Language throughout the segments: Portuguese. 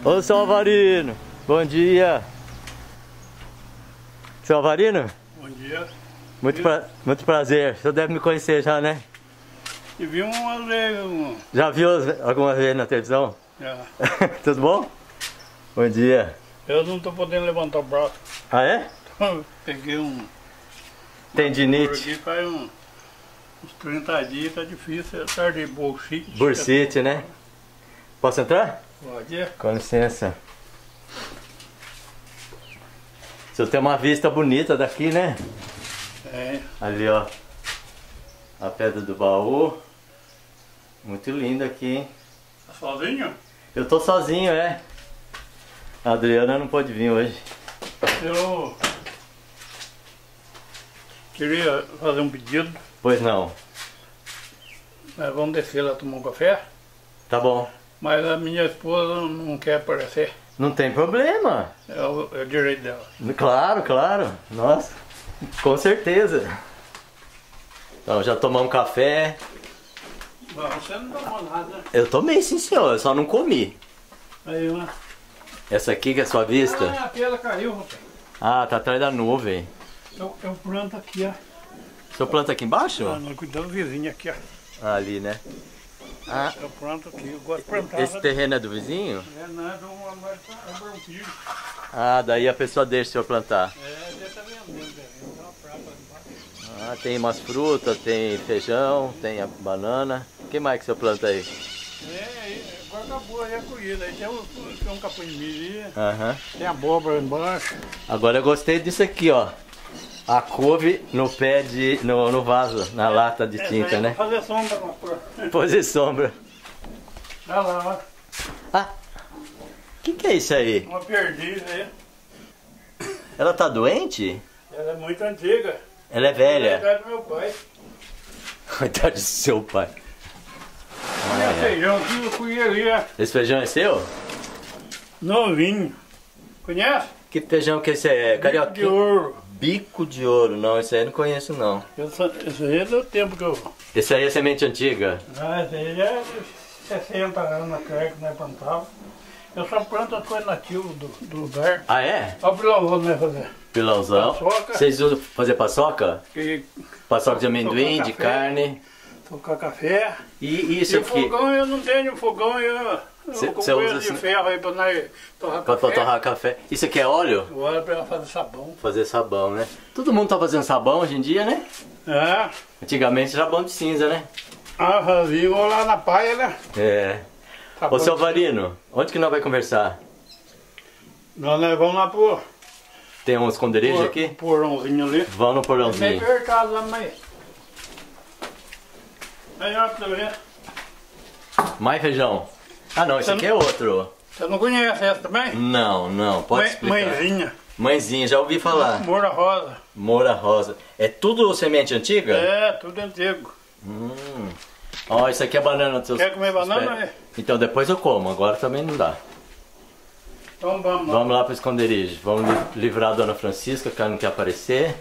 Ô, seu Alvarino, bom dia. Seu Alvarino? Bom dia. Muito prazer. O senhor deve me conhecer já, né? E vi uma vez. Já viu alguma vez na televisão? Já. Tudo bom? Bom dia. Eu não tô podendo levantar o braço. Ah, é? Eu peguei Tendinite. Aqui faz uns 30 dias, tá difícil. Tarde de bursite. Bursite, né? Posso entrar? Pode. Com licença. O senhor tem uma vista bonita daqui, né? É. Ali, ó. A Pedra do Baú. Muito lindo aqui, hein? Tá sozinho? Eu tô sozinho, é. A Adriana não pode vir hoje. Eu queria fazer um pedido. Pois não. Nós vamos descer lá tomar um café. Tá bom. Mas a minha esposa não quer aparecer. Não tem problema. É o direito dela. Claro, claro. Nossa, com certeza. Então, já tomamos um café. Bom, você não tomou nada. Eu tomei, sim, senhor. Eu só não comi. Aí, ó. Essa aqui que é a sua vista? Ah, a pedra caiu, rapaz. Ah, tá atrás da nuvem. Eu planto aqui, ó. O senhor planta aqui embaixo? Ah, não, cuidado do vizinho aqui, ó. Ah, ali, né? Ah, Eu planto aqui, eu gosto de plantar. esse terreno é do vizinho? É nada, é bronquilho. Ah, daí a pessoa deixa o senhor plantar. É, deixa vendendo, tem uma prata lá embaixo. Ah, tem umas frutas, tem feijão, tem a banana. O que mais que o senhor planta aí? Agora acabou aí a colhida. Aí tem um capim de milho, Aham. tem abóbora embaixo. Agora eu gostei disso aqui, ó. A couve no pé de... no vaso, na lata de tinta, né? Fazer sombra na flor. Fazer sombra. Olha lá, Ah, o que é isso aí? uma perdiz aí. Ela tá doente? Ela é muito antiga. Ela é É velha. do meu pai. Coitado do seu pai. Olha feijão que eu fui ali, ó. Esse feijão é seu? Novinho. Conhece? Que feijão que esse é? Carioca? De ouro. Bico de ouro. Não, esse aí eu não conheço, não. Esse aí é do tempo que eu... Esse aí é semente antiga? Ah, esse aí é 60 anos atrás que nós plantávamos. Eu só planto as coisas nativas do lugar. Ah, é? Olha o pilãozão que nós fazer. Pilãozão. Paçoca. Vocês usam fazer paçoca? E Paçoca de amendoim, Tocar de café. carne. tocar café. E isso E aqui? fogão eu não tenho, fogão eu Cê com usa coisa de assim- ferro aí pra nós torrar Pra café. torrar café. Isso aqui é óleo? Agora pra fazer sabão. Fazer sabão, né? Todo mundo tá fazendo sabão hoje em dia, né? É. Antigamente era sabão de cinza, né? Ah, fazia igual lá na paia, né? É. Sabão Ô, seu de- Alvarino, onde que nós vamos conversar? Nós vamos lá pro Tem um esconderijo aqui? porãozinho ali. Vamos no É meio porãozinho. apertado lá, mas... Aí, ó, pra você ver. Mais feijão. Ah, não, esse Você aqui é outro. Você não conhece essa também? Não, pode explicar. Mãezinha. Mãezinha, já ouvi falar. Moura rosa. Moura rosa. É tudo semente antiga? É, tudo antigo. Ó, isso aqui é banana dos seus... Quer comer banana? Espera. É. Então depois eu como, agora também não dá. Então vamos lá. Vamos lá pro esconderijo. Vamos livrar a dona Francisca, que ela não quer aparecer.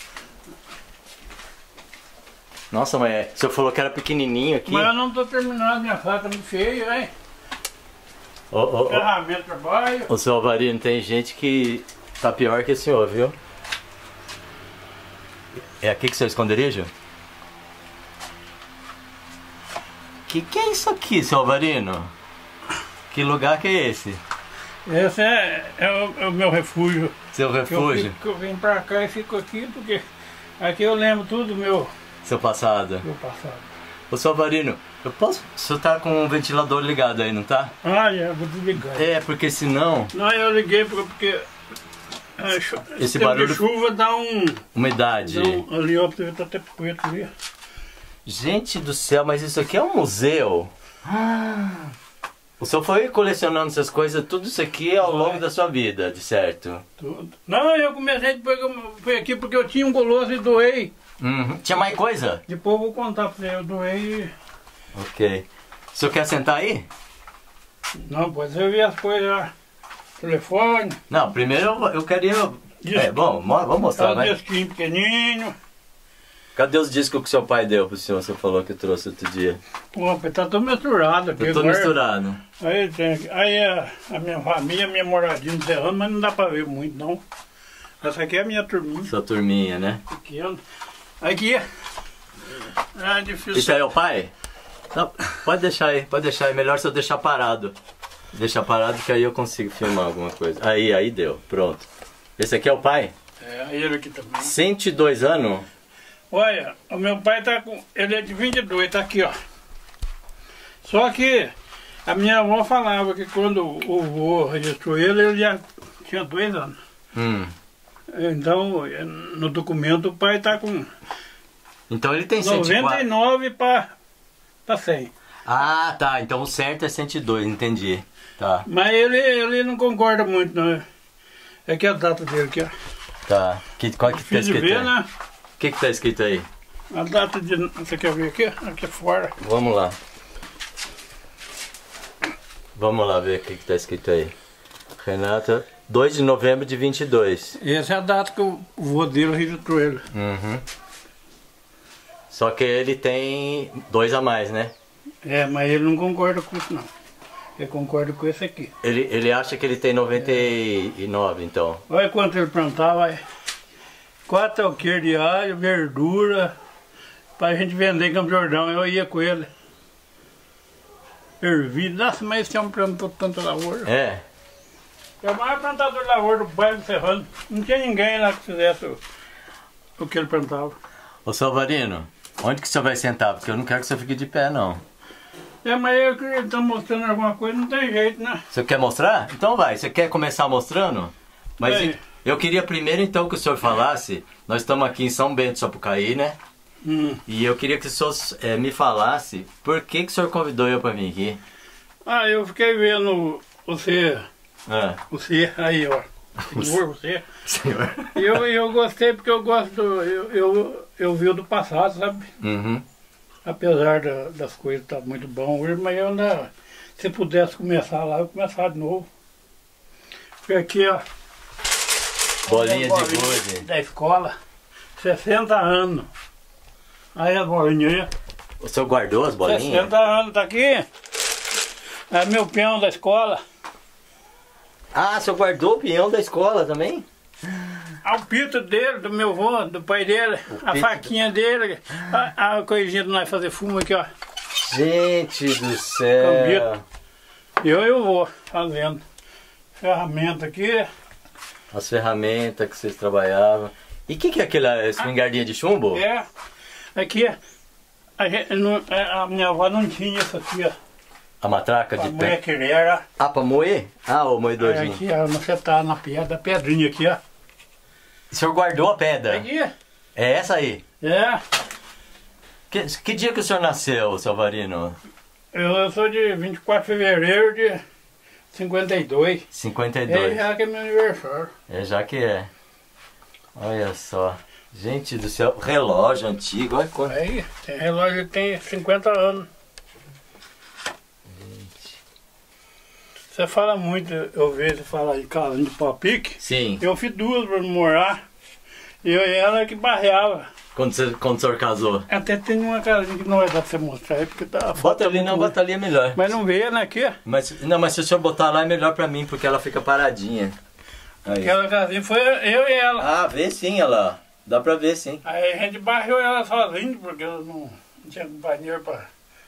Nossa, mas o senhor falou que era pequenininho aqui. Mas eu não tô terminando, minha faca muito feia, hein? Ô, Ferramenta de trabalho. ô, seu Alvarino, tem gente que tá pior que o senhor, viu? É aqui que é o seu esconderijo? Que é isso aqui, seu Alvarino? Que lugar que é esse? Esse é o meu refúgio. Seu refúgio? Que eu vim pra cá e fico aqui porque aqui eu lembro tudo do meu Seu passado? passado. Ô, seu Alvarino, eu posso... O senhor tá com o ventilador ligado aí, não tá? Ah, já vou desligar. É, porque senão... Não, eu liguei porque Esse tempo barulho- de chuva dá um... Umidade. ali, ó, tá até preto ali. Gente do céu, mas isso aqui é um museu? O senhor foi colecionando essas coisas, tudo isso aqui ao longo da sua vida, de certo? Tudo. Não, eu comecei depois que eu fui aqui porque eu tinha um goloso e doei. Uhum. Tinha mais coisa? Depois eu vou contar pra você, eu doei. Ok. O senhor quer sentar aí? Não, pode você ver as coisas lá. Telefone, Não, primeiro eu queria... Disco. É, bom, vamos mostrar, um né? disquinho pequenininho. Cadê os discos que seu pai deu pro senhor? Você falou que trouxe outro dia. Pô, tá tudo misturado aqui. Eu tô agora. misturado. Aí a minha família, minha moradinha no terreno, mas não dá pra ver muito não. Essa aqui é a minha turminha. Sua turminha, né? Pequena. Aqui. É difícil. Isso aí é o pai? Não, pode deixar aí. Melhor se eu deixar parado. Deixar parado que aí eu consigo filmar alguma coisa. Aí deu. Pronto. Esse aqui é o pai? É, ele aqui também. 102 anos? Olha, o meu pai tá com... Ele é de 22, tá aqui, ó. Só que a minha avó falava que quando o vô registrou ele já tinha 2 anos. Então, no documento o pai tá com... Então ele tem 104. 99 para 100. Ah, tá. Então o certo é 102, entendi. Tá. Mas ele não concorda muito, não. É que a data dele aqui, ó. Tá. Qual que tá escrito ver, aí? né? O que tá escrito aí? A data de... Você quer ver aqui? Aqui fora. Vamos lá. Vamos lá ver o que tá escrito aí. Renata, 2 de novembro de 22. Essa é a data que o vô dele registrou ele. Só que ele tem 2 a mais, né? É, mas ele não concorda com isso, não. Ele concorda com esse aqui. Ele acha que ele tem 99, então. Olha quanto ele plantava. 4 alqueires de alho, verdura, pra gente vender em Campo Jordão. Eu ia com ele. Ervilha. Nossa, mas esse homem plantou tanta lavoura. É. É o maior plantador de lavoura do bairro do Serrano. Não tinha ninguém lá que fizesse o que ele plantava. Ô Salvarino, onde que o senhor vai sentar? Porque eu não quero que você fique de pé, não. É, mas eu que ele tá mostrando alguma coisa, não tem jeito, né? Você quer mostrar? Então vai. Você quer começar mostrando? Mas Aí. eu queria primeiro então que o senhor falasse. Nós estamos aqui em São Bento, Sapucaí, né? E eu queria que o senhor me falasse por que o senhor convidou eu para vir aqui. Ah, eu fiquei vendo você, aí, ó. Você. Senhor. E eu gostei porque eu gosto eu vi o do passado, sabe? Apesar das coisas estar muito bom hoje, mas eu ainda, se pudesse começar lá, eu começar de novo. Porque aqui, ó. Bolinha de gude. Da escola, 60 anos. Aí as bolinhas aí. O senhor guardou as bolinhas? 60 anos, tá aqui. É meu peão da escola. Ah, o senhor guardou o peão da escola também? O pito dele, do meu avô, do pai dele, a faquinha dele, a coisinha de nós fazer fumo aqui, ó. Gente do céu. Eu vou fazendo. Ferramenta aqui. As ferramentas que vocês trabalhavam. E o que é aquela espingardinha de chumbo? É. Aqui, a minha avó não tinha isso aqui, ó. A matraca de pé? Que era. Ah, pra moer? Ah, o moedorzinho. Aqui, ó, você tá na pedrinha aqui, ó. O senhor guardou a pedra? Aqui. É essa aí? É. Que dia que o senhor nasceu, Salvarino? Eu sou de 24 de fevereiro de 52. 52. É já que é meu aniversário. É já que é. Olha só. Gente do céu, relógio antigo, olha quanto. Aí, tem relógio que tem 50 anos. Gente. Você fala muito, eu vejo você falar de casa de pau-pique. Sim. Eu fiz 2 para morar. E ela que barreava. Quando o senhor casou? Até tem uma casinha que não vai dar pra você mostrar aí, porque tá. Bota ali, não, bota ali é melhor. Mas não vê, né, aqui? Mas se o senhor botar lá é melhor pra mim, porque ela fica paradinha. Aí. Aquela casinha foi eu e ela. Ah, vê sim ela. Dá pra ver sim. Aí a gente barreu ela sozinho, porque ela não tinha companheiro pra...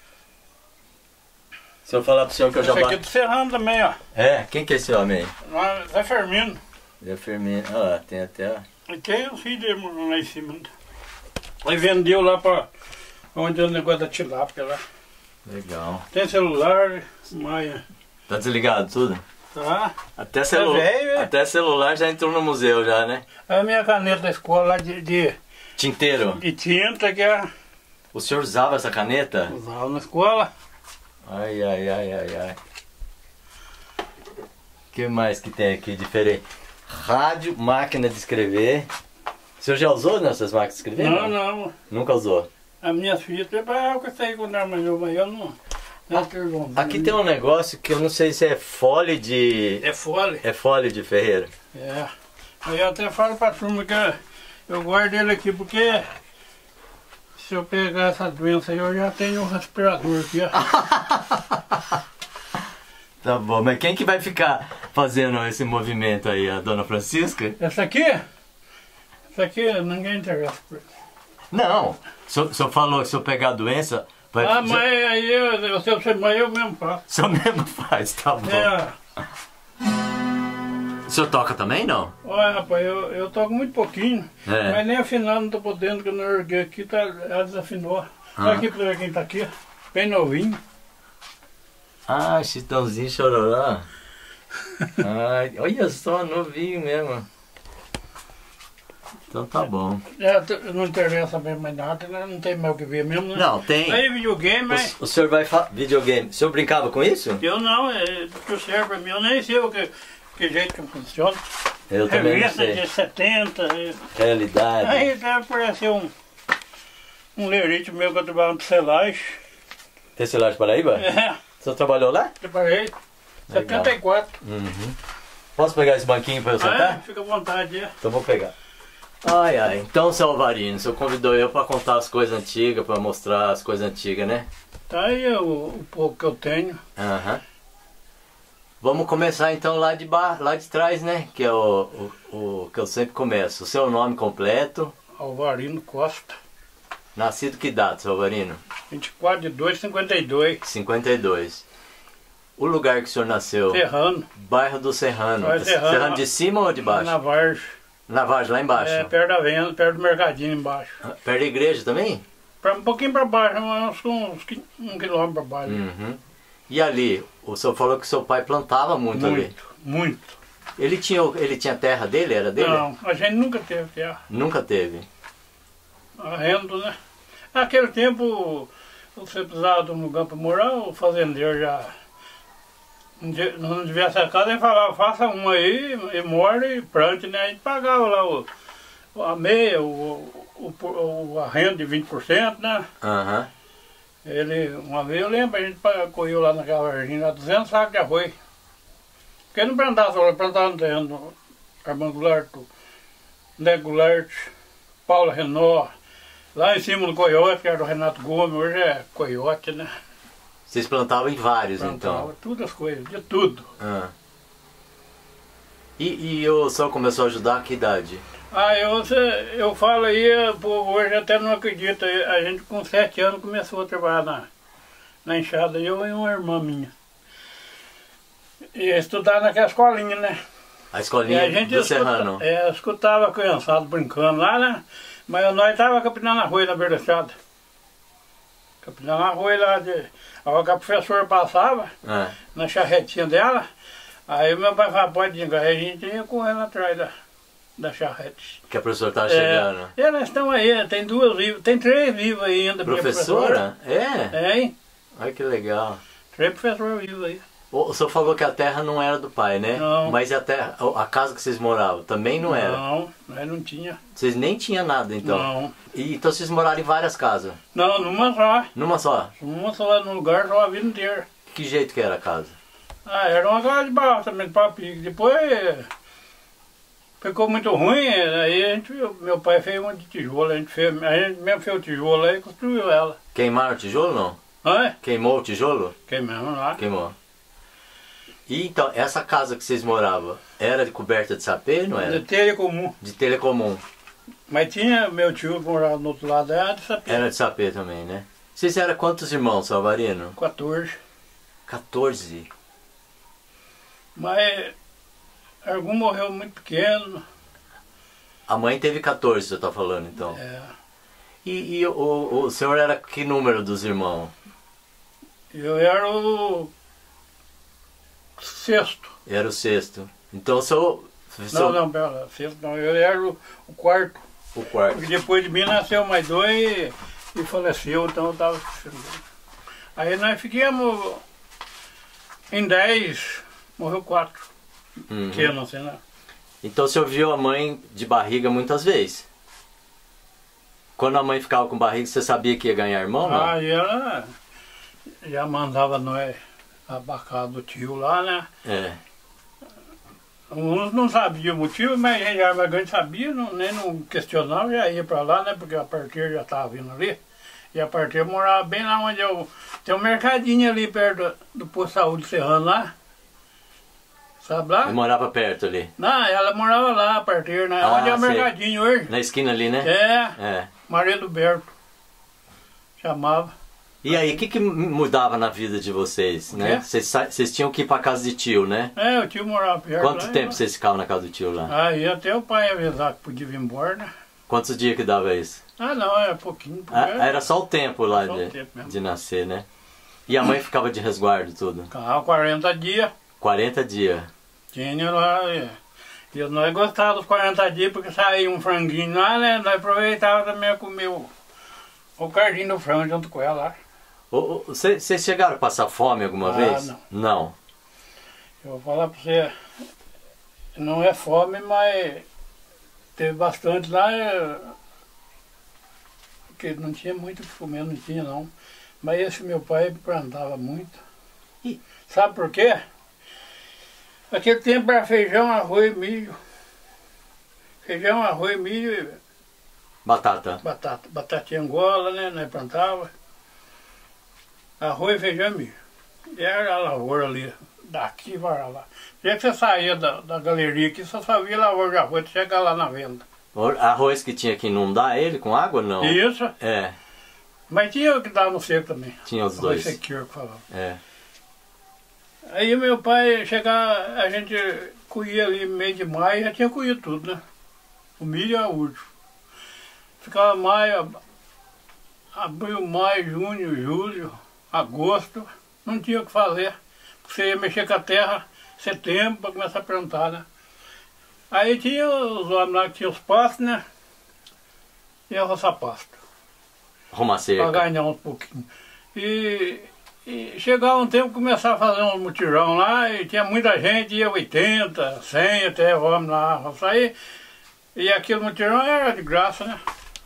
Se eu falar pro senhor que eu já Esse aqui é do Serrano também, ó. É? Quem que é esse homem aí? Zé Firmino. Zé Firmino. Ah, tem até... E tem o filho dele morando lá em cima. Aí vendeu lá pra onde é o negócio da tilápia lá. Legal. Tem celular, maia. Tá desligado tudo? Tá. Até, velho, até celular já entrou no museu já, né? Aí a minha caneta da escola lá de Tinteiro. tinta que é... O senhor usava essa caneta? Usava na escola. Ai, ai, ai, ai, ai. O que mais que tem aqui diferente? Rádio, máquina de escrever. O senhor já usou nessas máquinas de escrever? Não. Nunca usou? As minhas filhas trabalhavam com isso aí quando era mais novo, mas eu não. Aqui tem um negócio que eu não sei se é fole de... É fole. É fole de ferreiro. É. Aí eu até falo pra turma que eu guardo ele aqui porque se eu pegar essa doença aí, eu já tenho um respirador aqui, ó. Tá bom, mas quem que vai ficar fazendo esse movimento aí? A dona Francisca? Essa aqui? Essa aqui ninguém interessa por isso. Não, o senhor falou que se eu pegar a doença... Vai, Mas aí se eu ser mãe, eu mesmo faço. O senhor mesmo faz, tá bom. É. O senhor toca também, não? Olha, rapaz, eu toco muito pouquinho, mas nem afinar não tô podendo, que eu não erguei aqui, ela desafinou. Olha aqui pra ver quem tá aqui, bem novinho. Ah, Chitãozinho Chororó. Ai, olha só, novinho mesmo. Então tá bom. Não interessa mesmo mais nada, né? Não tem mais o que ver mesmo, né? Não, tem. Aí videogame, mas... O senhor vai falar videogame. O senhor brincava com isso? Eu não, que serve pra mim, eu nem sei que jeito que funciona. Eu também não Revista sei. de 70. Realidade. Aí apareceu um lerite meu que eu trabalhava no Celage. Tem celular de Paraíba? É, O senhor trabalhou lá? trabalhei. Legal. 74. Uhum. Posso pegar esse banquinho pra eu sentar? Fica à vontade, é. Então vou pegar. Ai, ai. Então, seu Alvarino, o senhor convidou eu pra contar as coisas antigas, pra mostrar as coisas antigas, né? Tá aí o pouco que eu tenho. Aham. Vamos começar então lá de trás, né? Que é o que eu sempre começo. O seu nome completo. Alvarino Costa. Nascido que data, seu Alvarino? 24/2/52. 52. O lugar que o senhor nasceu? Serrano. Bairro do Serrano. Bairro Serrano. Serrano de cima ou de baixo? Na Vargem. Na Vargem, lá embaixo. É, perto da venda, perto do mercadinho embaixo. Perto da igreja também? Um pouquinho pra baixo, uns 1 quilômetro pra baixo. Uhum. E ali, o senhor falou que seu pai plantava muito ali. Muito. Ele tinha terra dele? Era dele? Não, a gente nunca teve terra. Nunca teve. Arrendo, né? Naquele tempo, você precisava de um lugar para morar, o fazendeiro já não devia ser casa, ele falava, faça um aí e more e plante, né? A gente pagava lá a meia, o arrendo de 20%, né? Aham. Uma vez eu lembro, a gente correu lá naquela Varginha, 200 sacos de arroz. Porque não plantava só, plantava no terreno, Armando Goulart, Né Goulart, Paulo Renó, lá em cima do Coiote, que era do Renato Gomes, hoje é Coiote, né? Vocês plantavam em vários, Plantava então? todas as coisas, de tudo. Ah. E o senhor começou a ajudar a que idade? Eu falo aí, o povo hoje até não acredita, a gente com 7 anos começou a trabalhar na enxada, eu e uma irmã minha. E estudar naquela escolinha, né? A escolinha do Serrano? Escutava a criançada brincando lá, né? Mas nós estávamos capinando arroz na beira da estrada. Capinando arroz lá, a hora que a professora passava, na charretinha dela, aí meu pai falava, pode ir, aí a gente ia correndo atrás da charrete. Que a professora estava chegando. E elas estão aí, tem 2 vivas, tem 3 vivas ainda. Professora? É, hein? Olha que legal. 3 professoras vivas aí. O senhor falou que a terra não era do pai, né? Não. Mas a casa que vocês moravam também não era? Não, nós não tinha. Vocês nem tinham nada, então? Não. Então vocês moraram em várias casas? Não, numa só. Numa só? Numa só, num lugar só a vida inteira. Que jeito que era a casa? Era uma casa de barro também, de papique. Depois ficou muito ruim, aí meu pai fez uma de tijolo, a gente mesmo fez o tijolo aí e construiu ela. Queimaram o tijolo não? Hã? Queimou o tijolo? Queimamos lá. Queimou. E então, essa casa que vocês moravam, era de coberta de sapê, não era? De telha comum. De telha comum. Mas tinha meu tio que morava no outro lado, era de sapê. Era de sapê também, né? Vocês eram quantos irmãos, Alvarino? 14. 14. Mas algum morreu muito pequeno. A mãe teve 14, você está falando, então. É. E o senhor era que número dos irmãos? Eu era o 6º. Era o 6º. Então o senhor... Não, pera, 6º não, eu era o 4º. O 4º. Porque depois de mim nasceu mais 2 e faleceu, então eu estava... Aí nós ficamos em 10, morreu 4. Uhum. Que eu não sei nada. Então o senhor viu a mãe de barriga muitas vezes? Quando a mãe ficava com barriga, você sabia que ia ganhar irmão, não? Aí ela já mandava nós abacar do tio lá, né? É. Uns não sabiam o motivo, mas a gente sabia, nem não questionava, já ia pra lá, né? Porque a partir já estava vindo ali. E a partir eu morava bem lá onde eu... Tem um mercadinho ali perto do posto de saúde Serrano lá. Sabe lá? Ele morava perto ali. Não, ela morava lá a partir, né? Onde é o mercadinho hoje. Na esquina ali, né? É. Maria do Berto. Chamava. E aí, o que mudava na vida de vocês, né? Vocês tinham que ir pra casa de tio, né? É, o tio morava perto. Quanto tempo vocês ficavam na casa do tio lá? Aí até o pai avisar que podia vir embora, né? Quantos dias que dava isso? Ah, não, era pouquinho. Era só o tempo lá de nascer, né? E a mãe ficava de resguardo tudo? Ficava 40 dias. 40 dias. Tinha lá, e nós gostávamos dos 40 dias porque saía um franguinho lá, né? Nós aproveitávamos também a comer o cardinho do frango junto com ela lá. Vocês chegaram a passar fome alguma vez? Não. Eu vou falar pra você, não é fome, mas teve bastante lá, porque não tinha muito o que comer, não tinha não. Mas esse meu pai plantava muito. Sabe por quê? Naquele tempo era feijão, arroz e milho. Feijão, arroz, milho e... Batata. Batatinha angola, né? Nós plantava. Arroz, feijão e milho. E era a lavoura ali, daqui para lá. Já que você saía da galeria aqui, você só via lavoura de arroz, chegar lá na venda. Arroz que tinha que inundar ele com água, não? Isso. É. Mas tinha o que dava no seco também. Tinha os dois. Sequeiro que falava. É. Aí meu pai chegava, a gente colhia ali meio de maio, já tinha colhido tudo, né? O milho é o último. Ficava maio, abril, maio, junho, julho, agosto, não tinha o que fazer. Você ia mexer com a terra, setembro, para começar a plantar, né? Aí tinha os homens lá que tinham os pastos, né? E a roça pasto. Arrumar cerca. Para ganhar um pouquinho. E chegava um tempo, começava a fazer um mutirão lá, e tinha muita gente, ia 80, 100 até homem lá, sair. E aquele mutirão era de graça, né?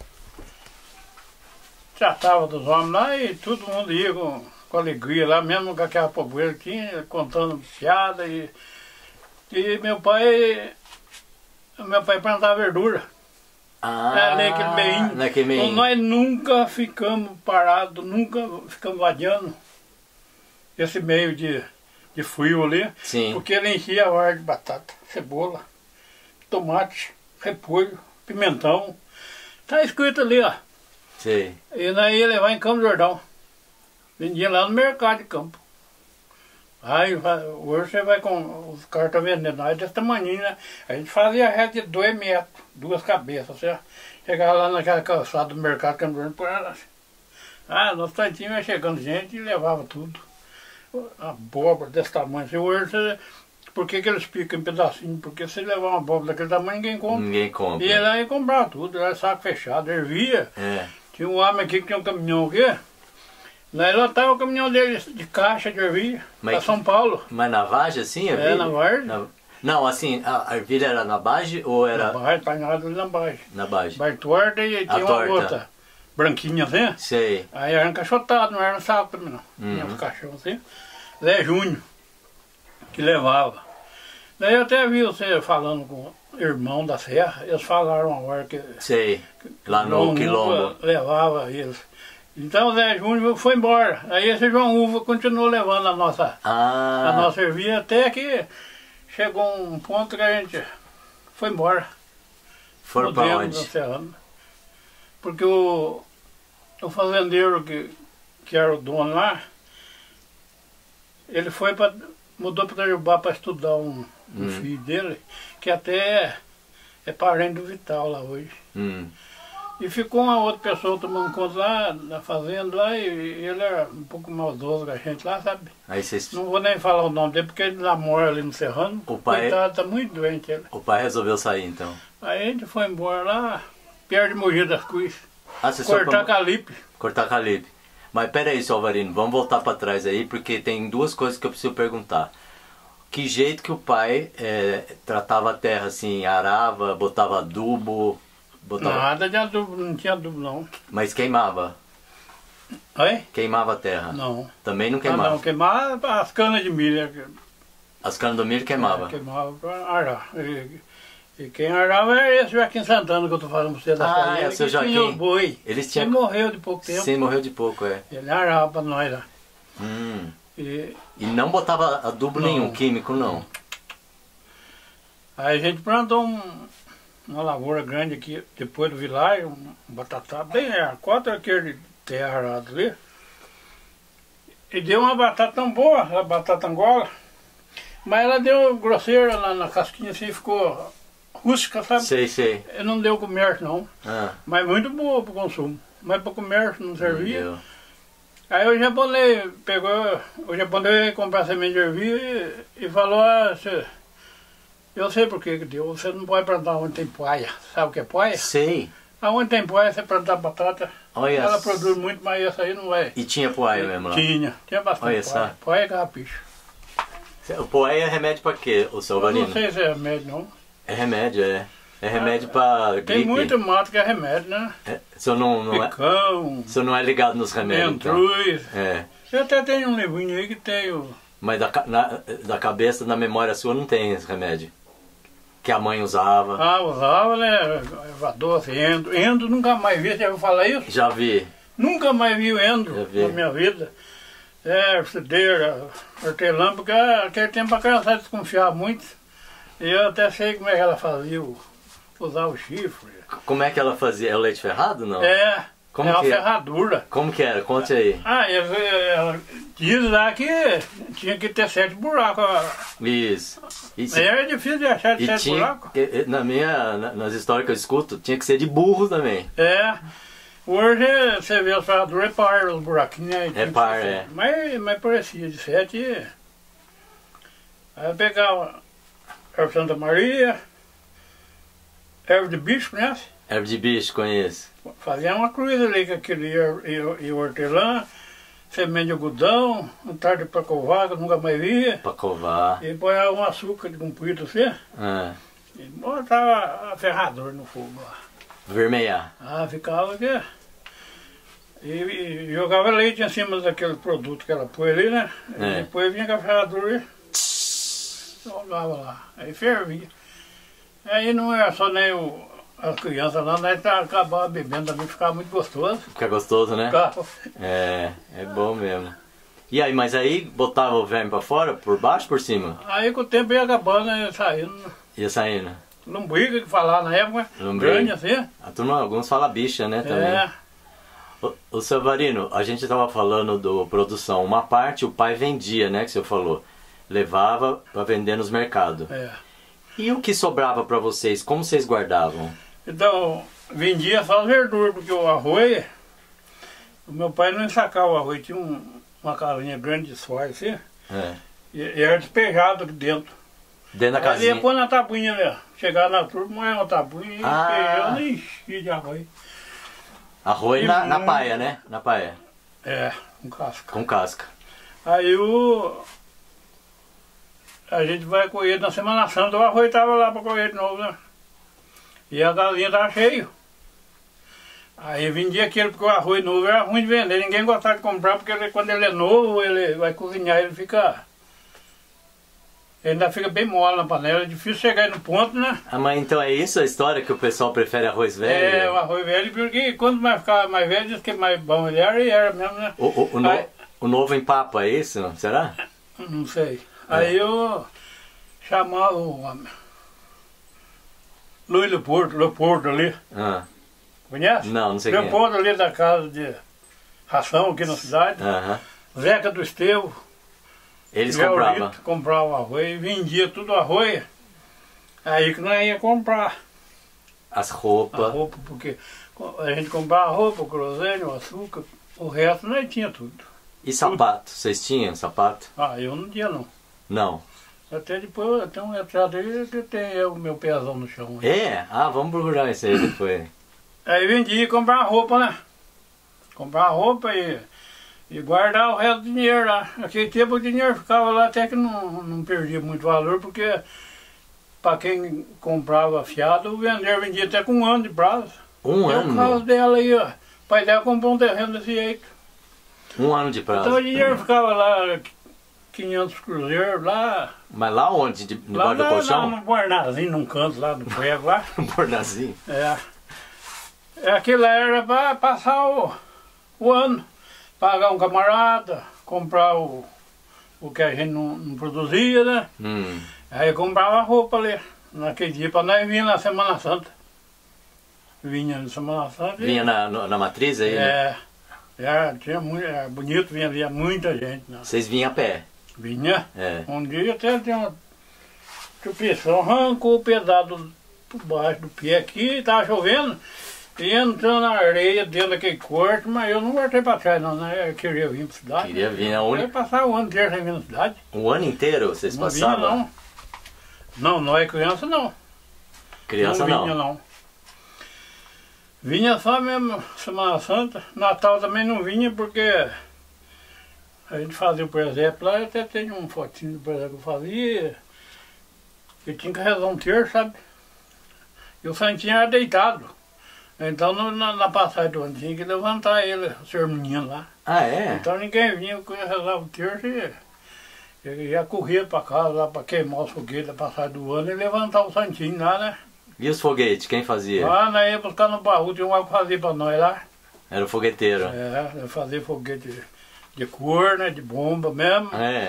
Tratava dos homens lá e todo mundo ia com alegria lá, mesmo com aquela pobreza que tinha, contando piada. E meu pai plantava verdura. Naquele meinho. Então nós nunca ficamos parados, nunca ficamos vadiando esse meio de frio ali. Sim. Porque ele enchia a hora de batata, cebola, tomate, repolho, pimentão. Tá escrito ali, ó. Sim. E nós ia levar em Campo Jordão. Vendia lá no mercado de campo. Aí hoje você vai com... Os caras estão vendendo, nós desse tamanho, né? A gente fazia reta de 2 metros, 2 cabeças. Você chegava lá naquela calçada do mercado Campo Jordão, por ela assim. Nosso tantinho ia chegando gente e levava tudo. Abóbora desse tamanho. Se hoje você... Por que eles picam em pedacinho? Porque se levar uma abóbora daquele tamanho, ninguém compra. Ninguém compra. E ele ia comprar tudo, era saco fechado, ervia. Tinha um homem aqui que tinha um caminhão aqui. Nós lotava o caminhão dele de caixa de ervilha para São Paulo. Mas na Vargem assim? Na Vargem. Não, assim, a ervilha era na Vargem ou era... Na Vargem, painada na Vargem. Na Vargem. Vargem torta e tinha uma outra branquinha assim. Sei. Aí era encaixotado, não era no saco também não. Tinha uns caixão assim. Zé Júnior, que levava. Daí eu até vi você falando com o irmão da Serra, eles falaram uma hora que... Sei, lá no Quilombo. Levava eles. Então o Zé Júnior foi embora. Aí esse João Uva continuou levando a nossa ervilha até que chegou um ponto que a gente foi embora. Foram para onde? Porque o fazendeiro que era o dono lá, ele mudou para Itajubá para estudar um filho dele, que até é parente do Vital lá hoje. E ficou uma outra pessoa tomando conta lá, na fazenda lá, e ele era um pouco maldoso com a gente lá, sabe? Aí vocês... Não vou nem falar o nome dele, porque ele namora ali no Serrano. O pai... Coitado, tá muito doente ele. O pai resolveu sair então? Aí a gente foi embora lá, perto de Mogi das Cruzes. Cortar calipe. Cortar calipe. Mas peraí, seu Alvarino, vamos voltar para trás aí, porque tem duas coisas que eu preciso perguntar. Que jeito que o pai tratava a terra assim, arava, botava adubo... Nada de adubo, não tinha adubo não. Mas queimava? Oi? Queimava a terra? Não. Também não queimava? Não, queimava as canas de milho. As canas do milho queimava? Queimava para arar. E quem arava era esse Joaquim Santana que eu tô falando pra você da Ah, é o seu que tinha Joaquim. os boi. Eles tinham... Ele morreu de pouco tempo. Sim, morreu de pouco, é. Ele arava pra nós lá. E não botava adubo nenhum, químico não. Aí a gente plantou uma lavoura grande aqui, depois do vilarejo, um batatá, bem a cota aquele terra arado ali. E deu uma batata tão boa, a batata angola, mas ela deu grosseira na casquinha assim, ficou rústica, sabe? Sei. Não deu comércio não, mas muito boa para o consumo. Mas para o comércio não servia. Aí o japonês veio comprar semente de ervilha e falou, eu sei por que deu, você não pode plantar onde tem poaia. Sabe o que é poaia? Sei. Aonde tem poaia, você plantar batata, Olha, ela produz muito, mas essa aí não vai. E tinha poaia mesmo lá? Tinha bastante Olha poaia. só. Poaia é carrapicho. O poaia é remédio pra quê, o seu Varino? Não sei se é remédio não. É remédio, é. É remédio pra gripe. Tem muito mato que é remédio, né? O senhor Picão, o senhor não é ligado nos remédios, então? É. Eu até tenho um livrinho aí que tem o... Mas da cabeça, na memória sua, não tem esse remédio? Que a mãe usava? Ah, usava, né? Doce, endo. Endo nunca mais vi, você já ouviu falar isso? Já vi. Nunca mais vi o endo na minha vida. Orcideira, hortelã, porque naquele tempo a criança desconfiava muito. E eu até sei como é que ela fazia, usar o chifre. Como é que ela fazia? É o leite ferrado, não? Como é uma ferradura. Como que era? Conte aí. Ela diz lá que tinha que ter 7 buracos. Isso. É difícil de achar de 7 buracos. Nas histórias que eu escuto, tinha que ser de burro também. Hoje você vê as ferraduras, é par os buraquinhos. É par, Mas parecia de 7. Aí eu pegava erva Santa Maria, erva de bicho, conhece? Erva de bicho, conheço. Fazia uma cruz ali com aquele e hortelã, semente de algodão, um tarde para covar, que eu nunca mais via. Para covar. E põe um açúcar de comprido assim. E botava a ferradura no fogo lá. Vermelhar. Ficava aqui. E jogava leite em cima daquele produto que ela pôs ali, né? E depois vinha com a ferradura e jogava lá. Aí fervia. Aí não era só nem as crianças lá, nós acabava bebendo também, ficava muito gostoso. Fica gostoso, né? É bom mesmo. E aí, mas aí botava o verme pra fora, por baixo ou por cima? Aí com o tempo ia acabando, ia saindo. Ia saindo. Lombriga que falava na época, grande assim. A turma, alguns falam bicha, né, também. O seu Varino, a gente estava falando do produção. Uma parte o pai vendia, né, que o senhor falou. Levava para vender nos mercados. E o que sobrava para vocês? Como vocês guardavam? Então, vendia só as verduras, porque o arroz... O meu pai não ensacava o arroz, tinha uma casinha grande de soja assim. E era despejado aqui dentro. Dentro da casinha? Aí ia pôr na tabuinha, né? Chegava na turma, moia uma tabuinha e despejando e enchia de arroz. Arroz na paia, né? Na paia. Com casca. Com casca. Aí a gente vai colher na Semana Santa, o arroz estava lá para colher de novo, né? E a galinha estava cheia. Aí vendia aquele, porque o arroz novo era ruim de vender, ninguém gostava de comprar, porque quando ele é novo, ele vai cozinhar, ele ainda fica bem mole na panela, é difícil chegar aí no ponto, né? Mas então é isso a história, que o pessoal prefere arroz velho? O arroz velho, porque quando mais ficava mais velho, diz que mais bom ele era, e era mesmo, né? O novo empapa, é isso? Será? Não sei. Aí eu chamava o homem. Luiz Leopoldo ali. Conhece? Não sei quem é. Leopoldo ali da casa de ração aqui na cidade. Zeca do Estevão. Eles compravam? Compravam arroz e vendia tudo arroz. Aí que nós ia comprar. As roupas? A roupa, porque a gente comprava roupa, o groselha, o açúcar, o resto nós tinha tudo. E sapato? Vocês tinham sapato? Eu não tinha não. Não? Até depois, até um retrato aí que tem o meu pezão no chão. Aí. Vamos procurar isso aí depois. Aí vendia e comprava roupa, né? Comprava roupa e guardava o resto do dinheiro lá. Naquele tempo o dinheiro ficava lá até que não perdia muito valor, porque para quem comprava fiado, o vendeiro vendia até com 1 ano de prazo. Um ano? ano? O caso dela aí, ó. O pai dela comprou um terreno desse jeito. 1 ano de prazo. Então o dinheiro ficava lá 500 cruzeiros lá. Mas lá onde? Lá Debaixo do colchão? no Bornazinho, num canto lá do prego lá. No Bornazinho? Aquilo era para passar o ano. Pagar um camarada, comprar o que a gente não produzia, né? Aí comprava roupa ali, naquele dia, para nós vir na Semana Santa. Vinha na Semana Santa. Vinha na matriz aí, né? Tinha muito, era bonito, vinha muita gente. Né? Vocês vinham a pé? Vinha. Um dia até tinha uma tropeção, arrancou o pedaço por baixo do pé aqui, estava chovendo, e entrando na areia dentro daquele corte, mas eu não voltei para trás não, né? Eu queria vir para a cidade. Queria vir Eu ia passar o ano inteiro sem vir na cidade. O ano inteiro vocês não passavam? Vinha, não. Não, nós criança não. Criança não? Vinha não. Vinha só mesmo Semana Santa, Natal também não vinha porque a gente fazia o presépio lá, eu até tenho um fotinho do presépio que eu fazia, eu tinha que rezar um terço, sabe? E o santinho era deitado, então na passagem do ano tinha que levantar ele, o senhor menino lá. Ah, é? Então ninguém vinha, eu rezava o terço e eu já corria para casa lá para queimar os foguetes da passagem do ano e levantar o santinho lá, né? E os foguetes, quem fazia? Lá nós ia buscar no baú, tinha um que fazia para nós lá. Era o fogueteiro? Eu fazia foguete de cor, né, de bomba mesmo.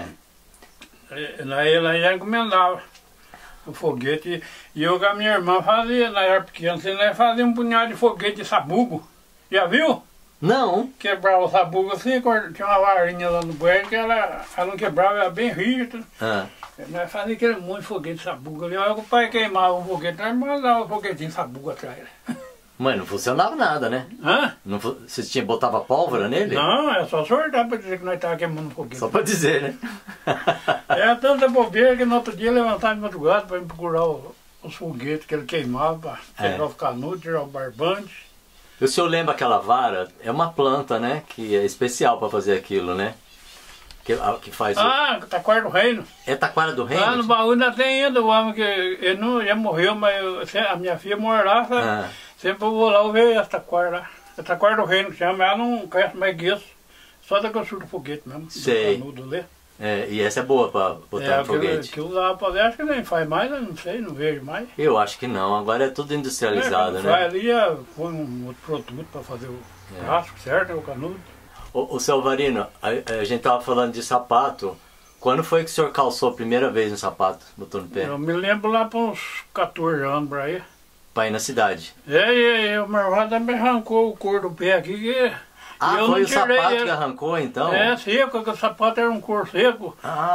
Nós já encomendava o foguete. E eu com a minha irmã fazia, na época pequena, nós fazia um punhado de foguete de sabugo. Já viu? Não. Quebrava o sabugo assim, tinha uma varinha lá no banheiro que ela não quebrava, era bem rígida. Nós fazíamos aquele monte de foguete de sabugo ali. Olha que o pai queimava o foguete, nós mandava o foguetinho de sabugo atrás. Mas não funcionava nada, né? Não, Você botava pólvora nele? Não, é só sortar para dizer que nós estávamos queimando o foguete. Só para dizer, né? É tanta bobeira que no outro dia levantava de madrugada para ir procurar os foguetes que ele queimava, pegar os canudos, tirar o barbante. O senhor lembra aquela vara? É uma planta, né? Que é especial para fazer aquilo, né? Que faz Taquara do Reino. É Taquara do Reino? Lá no baú ainda tem ainda o homem que ele não, já morreu, mas a minha filha mora lá, sabe? Sempre eu vou lá ver essa taquara lá. É Taquara do Reino que chama, ela não cresce mais que isso. Só da grossura do foguete mesmo. Sei. Do canudo ali. E essa é boa para botar no foguete. Que usava para ver, acho que nem faz mais, eu não sei, não vejo mais. Eu acho que não, agora é tudo industrializado, né? Faz ali, foi um outro produto para fazer o braço, certo? O canudo. O seu Alvarino, a gente tava falando de sapato. Quando foi que o senhor calçou a primeira vez um sapato, botou no pé? Eu me lembro lá para uns 14 anos por aí. Pra ir na cidade? O meu irmão também arrancou o couro do pé aqui. Eu foi o sapato que arrancou então? Seco, porque o sapato era um couro seco.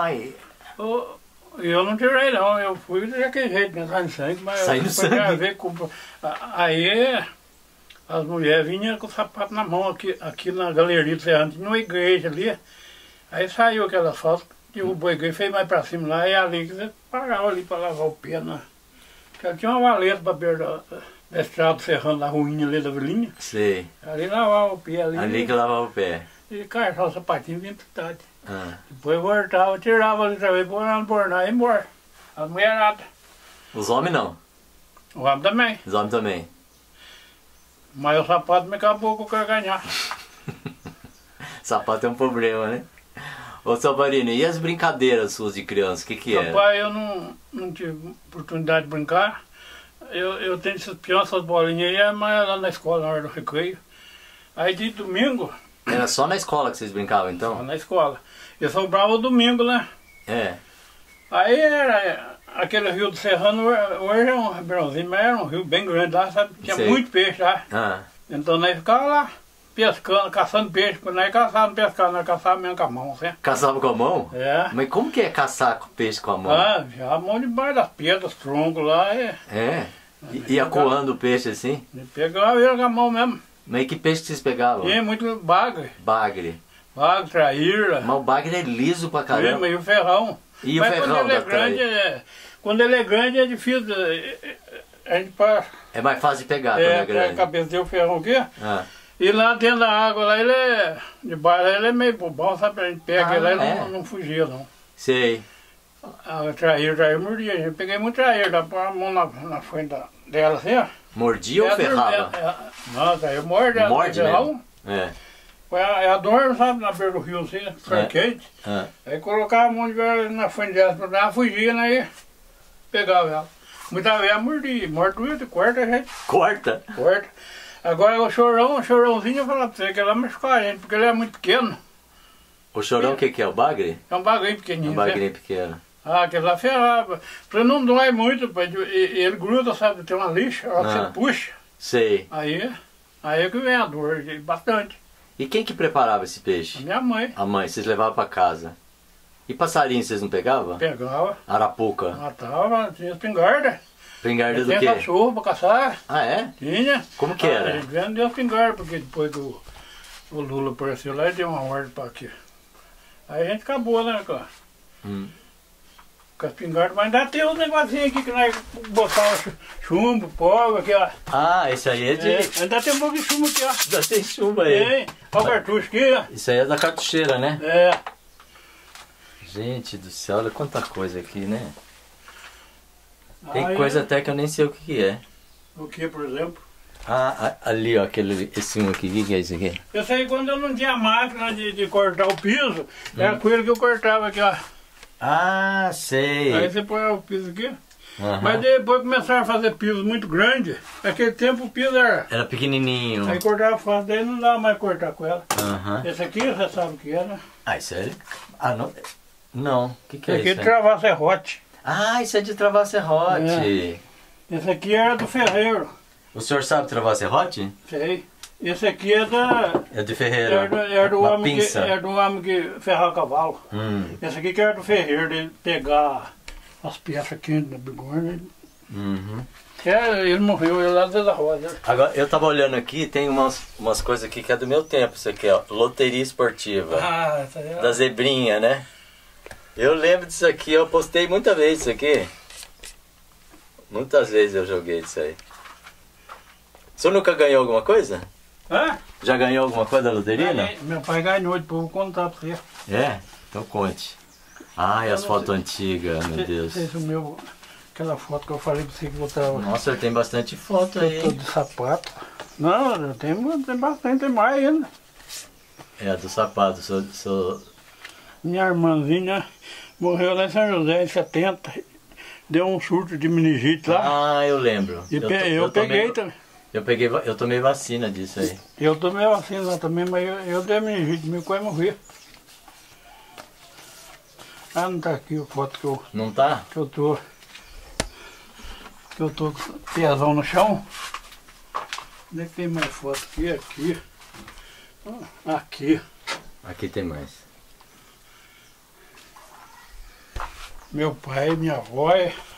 Eu não tirei não, eu fui daquele jeito, né? Saindo sangue, mas saindo sangue. Ver aí as mulheres vinham com o sapato na mão aqui na galeria do Serrano, tinha uma igreja ali. Aí saiu aquela foto, derrubou a igreja, fez mais pra cima lá, e ali que você parava ali pra lavar o pé, né? Porque tinha uma valeta pra beira da estrada do Serrano, na ruína ali da vilinha. Sei. Ali lavava o pé ali. Ali que lavava o pé. E carregava o sapatinho e vinha pra cidade. Depois voltava, tirava ali também, pôr lá no bornal e ia embora. As mulheradas. Os homens não? O homem também. Os homens também. Mas o sapato me acabou com o carganhar. Sapato é um problema, né? Ô Salvarino, e as brincadeiras suas de criança, o que era? Rapaz, eu não tive oportunidade de brincar. Eu tenho essas bolinhas aí, mas lá na escola, na hora do recreio. Aí de domingo... Era só na escola que vocês brincavam, então? Só na escola. Eu sobrava o domingo, né? Aí era aquele rio do Serrano, hoje é um ribeirãozinho, mas era um rio bem grande lá, sabe? Tinha muito peixe lá. Então nós ficávamos lá, pescando, caçando peixe. Quando nós caçávamos, pescando, nós caçávamos mesmo com a mão, assim. Caçava com a mão? Mas como que é caçar peixe com a mão? Já a mão debaixo das pedras, troncos lá. Ia coando o peixe assim? Pegava ele com a mão mesmo. Mas que peixe que vocês pegavam? Tinha muito bagre. Bagre. Bagre, traíra. Mas o bagre é liso pra caramba. E o ferrão. E o ferrão quando ele é grande, quando ele é grande é difícil. A gente passa. É mais fácil de pegar quando é grande. A cabeça dele, o ferrão aqui. E lá dentro da água, lá ele é. Debaixo ele é meio bobão, sabe? A gente pega ele lá e não fugia, não. Sei. A traíra mordia. Eu peguei muito traíra, dá pôr a mão na frente dela assim, ó. Mordia ou ferrava? Não, eu morde. Morde mesmo? adoro, sabe, na beira do rio assim, quente. Aí colocava a mão de vela na frente dela, ela fugia, né? Pegava ela. Muita vez mordia, morto, corta a gente. Corta? Corta. Agora o chorãozinho, eu falo pra você que ela machucou a gente, porque ele é muito pequeno. O chorão o que é? O bagre? É um bagrinho pequenininho. Um bagrinho pequeno. Ah, aquele lá ferrava. Pra não dói muito, ele gruda, sabe, tem uma lixa, a hora que você puxa. Sei. Aí é que vem a dor, bastante. E quem que preparava esse peixe? A minha mãe. A mãe, vocês levavam pra casa. E passarinho vocês não pegavam? Pegava. Arapuca? Matava, tinha espingarda. Espingarda do quê? Tinha cachorro pra caçar. Ah, é? Tinha. Como que era? A gente vendeu espingarda, porque depois que o Lula apareceu lá, ele deu uma ordem pra aqui. Aí a gente acabou, né, cara? Com a espingarda, mas ainda tem um negocinho aqui que nós botava chumbo, pó, aqui, ó. Ah, esse aí é de... ainda tem um pouco de chumbo aqui, ó. Já tem chumbo aí. Tem. Olha o cartucho aqui, ó. Isso aí é da cartucheira, né? É. Gente do céu, olha quanta coisa aqui, né? Tem Aí, coisa até que eu nem sei o que é. O que, por exemplo? Ah, ali, ó, esse um aqui, o que é esse aqui? Eu sei quando eu não tinha máquina de cortar o piso, era com ele que eu cortava aqui, ó. Ah, sei. Aí você põe o piso aqui. Mas depois começaram a fazer piso muito grande. Naquele tempo o piso era pequenininho. Aí cortava fácil, daí não dava mais cortar com ela. Esse aqui você sabe o que era? Ah, isso é... Ah, não. Não, o que é Esse aqui isso? é de travar serrote. Ah, isso é de travar serrote. Esse aqui era do ferreiro. O senhor sabe travar serrote? Sei. Esse aqui é da... É de ferreiro. Era do uma homem pinça. era do homem que ferrava cavalo. Esse aqui que era do ferreiro, dele pegar as peças quentes da bigorna. Ele morreu, ele lá da roda. Agora, eu tava olhando aqui, tem umas coisas aqui que é do meu tempo, isso aqui, ó. Loteria esportiva. Ah, essa aí é... Da zebrinha, né? Eu lembro disso aqui, eu postei muita vez isso aqui. Muitas vezes eu joguei isso aí. O senhor nunca ganhou alguma coisa? Hã? Já ganhou alguma coisa da loteria, não? Meu pai ganhou, depois vou contar pra você. É? Então conte. Ai, as fotos antigas, meu Deus. Aquela foto que eu falei pra você que botava. Nossa, o senhor tem bastante foto aí. Todo de sapato. Não, tem bastante, tem mais ainda. É, do sapato, Minha irmãzinha morreu lá em São José em 70. Deu um surto de meningite lá. Ah, eu lembro. E eu peguei também. Eu tomei vacina disso aí. Eu tomei vacina lá também, mas eu dei meningite, meu pai morreu. Ah, não tá aqui a foto que eu... Não tá? Que eu tô com o pezão no chão. Onde é que tem mais foto? Aqui. Aqui. Aqui tem mais. Meu pai, minha avó.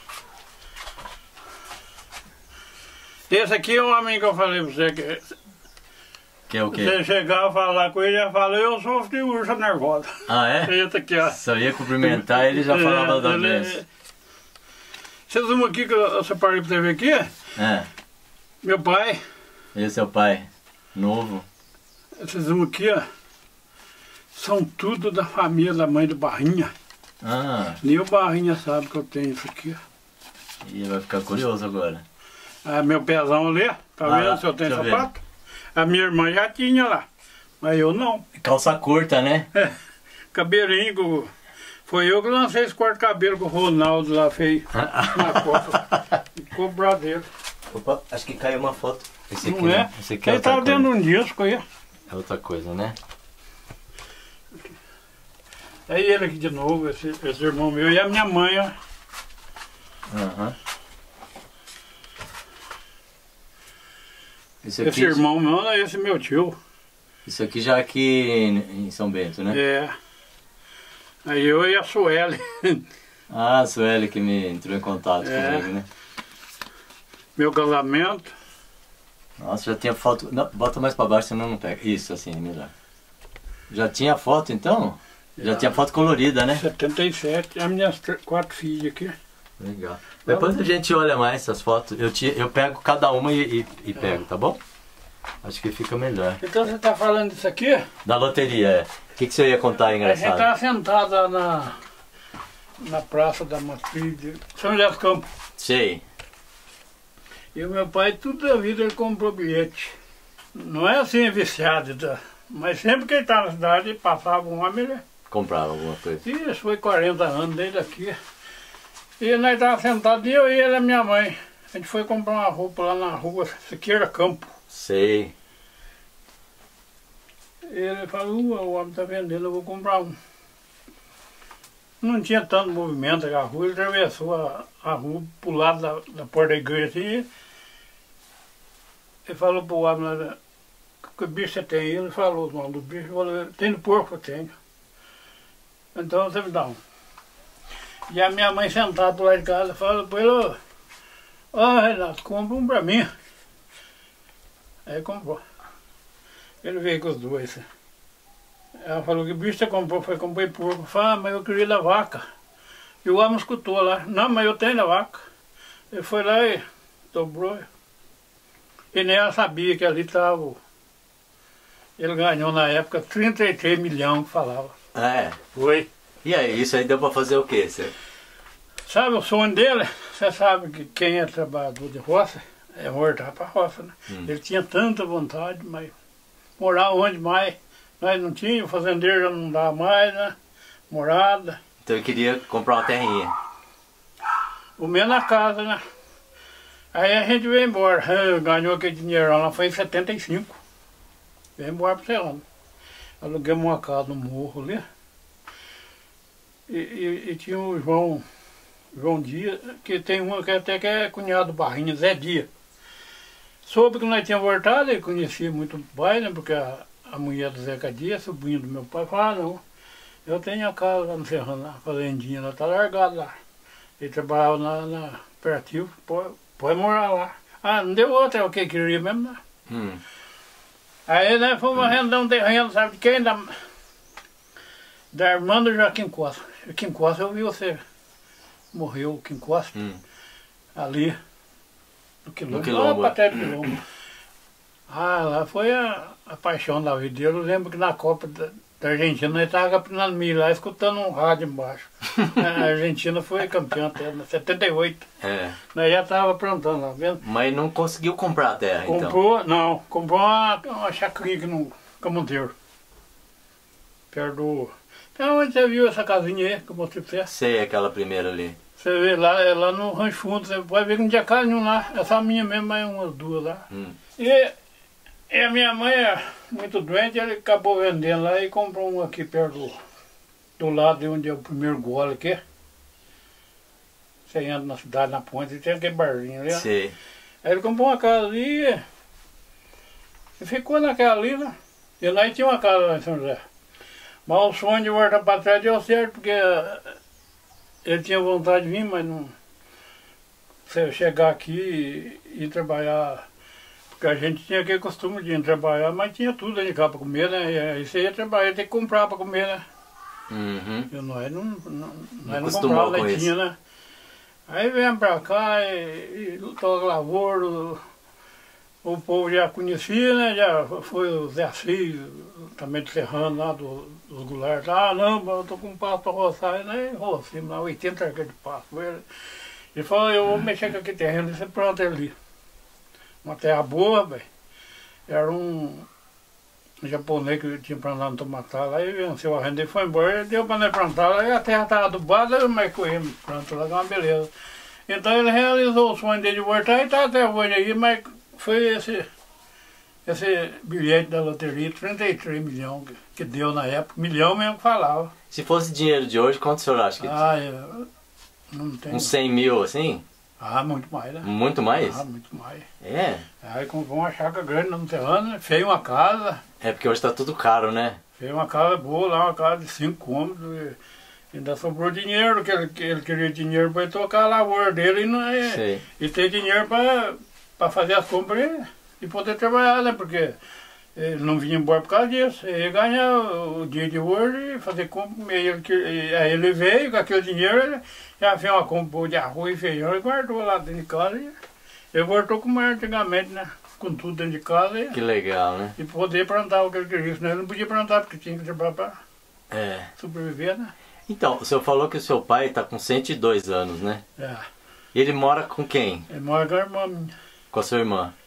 Esse aqui é um homem que eu falei pra você que é o quê? Você chegar a falar com ele, ele fala, eu sofro de ursa nervosa. Ah, é? Esse aqui, ó. Só ia cumprimentar ele já falava da doença. Vocês vão aqui que eu separei pra você ver aqui? É. Meu pai. Esse é o pai. Novo. Esses vão aqui, ó. São tudo da família da mãe do Barrinha. Ah. Nem o Barrinha sabe que eu tenho isso aqui. E vai ficar curioso agora. Ah, meu pezão ali, tá vendo se eu tenho sapato? A minha irmã já tinha lá, mas eu não. Calça curta, né? É, cabelinho, foi eu que lancei esse corte de cabelo que o Ronaldo lá fez na Copa. Ficou bradeiro. Opa, acho que caiu uma foto. Esse aqui, não é? né? Esse aqui é ele outra tava coisa. dentro de um disco aí. É outra coisa, né? É ele aqui de novo, esse irmão meu e a minha mãe, ó. Esse irmão meu não é esse meu tio. Isso aqui já aqui em São Bento, né? É. Aí eu e a Sueli. Ah, a Sueli que me entrou em contato comigo, né? Meu casamento. Nossa, já tinha foto... Não, bota mais pra baixo, senão não pega. Isso, assim, melhor. Já tinha foto, então? Já tinha foto colorida, né? 77. As minhas 4 filhas aqui. Legal. Depois a gente olha mais essas fotos. Eu pego cada uma e pego, tá bom? Acho que fica melhor. Então você tá falando disso aqui? Da loteria, é. O que você ia contar engraçado? A gente tava sentada na praça da Matriz de São José dos Campos. Sei. E o meu pai, toda a vida, ele comprou bilhete. Não é assim viciado Mas sempre que ele estava na cidade, passava um homem, ele... Comprava alguma coisa. Isso foi 40 anos desde aqui. E nós estávamos sentados, eu e ele e a minha mãe. A gente foi comprar uma roupa lá na rua Siqueira Campo. Sei. Ele falou, o homem está vendendo, eu vou comprar um. Não tinha tanto movimento na rua, ele atravessou a rua pro lado da porta da igreja assim. Ele falou pro homem, que bicho você tem? Ele falou o nome do bicho, falou, tem no porco, eu tenho. Então você me dá um. E a minha mãe sentada do lado de casa falou para ele, ó Renato, compra um pra mim. Aí comprou. Ele veio com os dois. Ela falou que bicho você comprou, foi comprei porco. Falei, mas eu queria da vaca. E o homem escutou lá, não, mas eu tenho da vaca. Ele foi lá e dobrou. E nem ela sabia que ali estava. Ele ganhou na época 33 milhões que falava. É. Foi. E aí, isso aí deu pra fazer o quê? Você... Sabe o sonho dele? Você sabe que quem é trabalhador de roça é voltar para a roça, né? Ele tinha tanta vontade, mas morar onde mais? Nós não tínhamos, o fazendeiro já não dava mais, né? Morada. Então ele queria comprar uma terrinha. O menos na casa, né? Aí a gente veio embora. Ganhou aquele dinheiro lá, foi em 75. Veio embora para o Serrano. Aluguemos uma casa no morro ali. E tinha o João Dias, que tem uma que até que é cunhado do Barrinha, Zé Dias. Soube que nós tínhamos voltado, ele conhecia muito o pai, né? Porque a mulher do Zeca Dias, sobrinho do meu pai, falou, não, eu tenho a casa lá no Serrano, a fazendinha lá, tá largada lá. Ele trabalhava na Operativo, pode morar lá. Ah, não deu outra, é o que queria mesmo, né? Aí nós fomos arrendar um terreno, sabe de quem? Da irmã do Joaquim Costa. Joaquim Costa, eu vi você. Morreu o Joaquim Costa. Ali. No Quilombo. Lá pra trás do Quilombo. Ah, lá foi a paixão da vida dele. Eu lembro que na Copa da Argentina nós estávamos capinando milho lá, escutando um rádio embaixo. A Argentina foi campeã até, em 78. É. Nós já estávamos aprontando lá, vendo? Mas não conseguiu comprar a terra, comprou, então? Não, comprou uma chacrinha aqui no Camonteiro. Perto do... Então onde você viu essa casinha aí que eu mostrei pra você? Sei, aquela primeira ali. Você vê lá no Rancho Fundo, você pode ver que não tinha casa nenhuma lá. Essa minha mesmo, mas umas duas lá. E a minha mãe é muito doente, ele acabou vendendo lá e comprou um aqui perto do lado de onde é o primeiro gole aqui. Você entra na cidade, na ponte, e tem aquele barzinho ali. Sei. Aí ele comprou uma casa ali e ficou naquela ali, né? E lá tinha uma casa lá em São José. Mas o sonho de voltar para trás deu certo, porque ele tinha vontade de vir, mas não... Você chegar aqui e trabalhar... Porque a gente tinha aquele costume de ir trabalhar, mas tinha tudo aí cá para comer, né? E aí você ia trabalhar, tem que comprar para comer, né? E nós não comprávamos leitinho, né? Aí viemos para cá e toda a lavoura, o povo já conhecia, né? Já foi o Zé Assis, também do Serrano lá, dos Goulart. Ah, não, eu tô com um passo para roçar, né? Roçamos lá, 80 arcas de passo. Ele falou, eu vou mexer com aquele terreno, você planta ali. Uma terra boa, velho. Era um japonês que tinha plantado no tomatá lá, e venceu a renda e foi embora, deu para nós plantar lá, e a terra estava adubada, mas corremos, plantou lá, uma beleza. Então ele realizou o sonho dele de voltar e está até hoje aí, mas foi esse bilhete da loteria, 33 milhões que deu na época, milhão mesmo que falava. Se fosse dinheiro de hoje, quanto o senhor acha que... eu não tenho... Uns 100 mil, assim? Ah, muito mais, né? Muito mais? Ah, muito mais. É? Aí comprou uma chácara grande no terreno, fez uma casa. É porque hoje tá tudo caro, né? Fez uma casa boa lá, uma casa de 5 cômodos. Ainda sobrou dinheiro, que ele queria dinheiro para tocar a lavoura dele e ter dinheiro para fazer as compras e poder trabalhar, né? Porque ele não vinha embora por causa disso. Ele ia ganhar o dia de hoje e fazer compra. Aí ele veio com aquele dinheiro, ele já fez uma compra de arroz e feijão e guardou lá dentro de casa. Ele voltou como era antigamente, né? Com tudo dentro de casa. Que legal, né? E poder plantar o que ele queria. Senão ele não podia plantar porque tinha que trabalhar para sobreviver, né? Então, o senhor falou que o seu pai está com 102 anos, né? É. E ele mora com quem? Ele mora com a irmã minha. Com a sua irmã.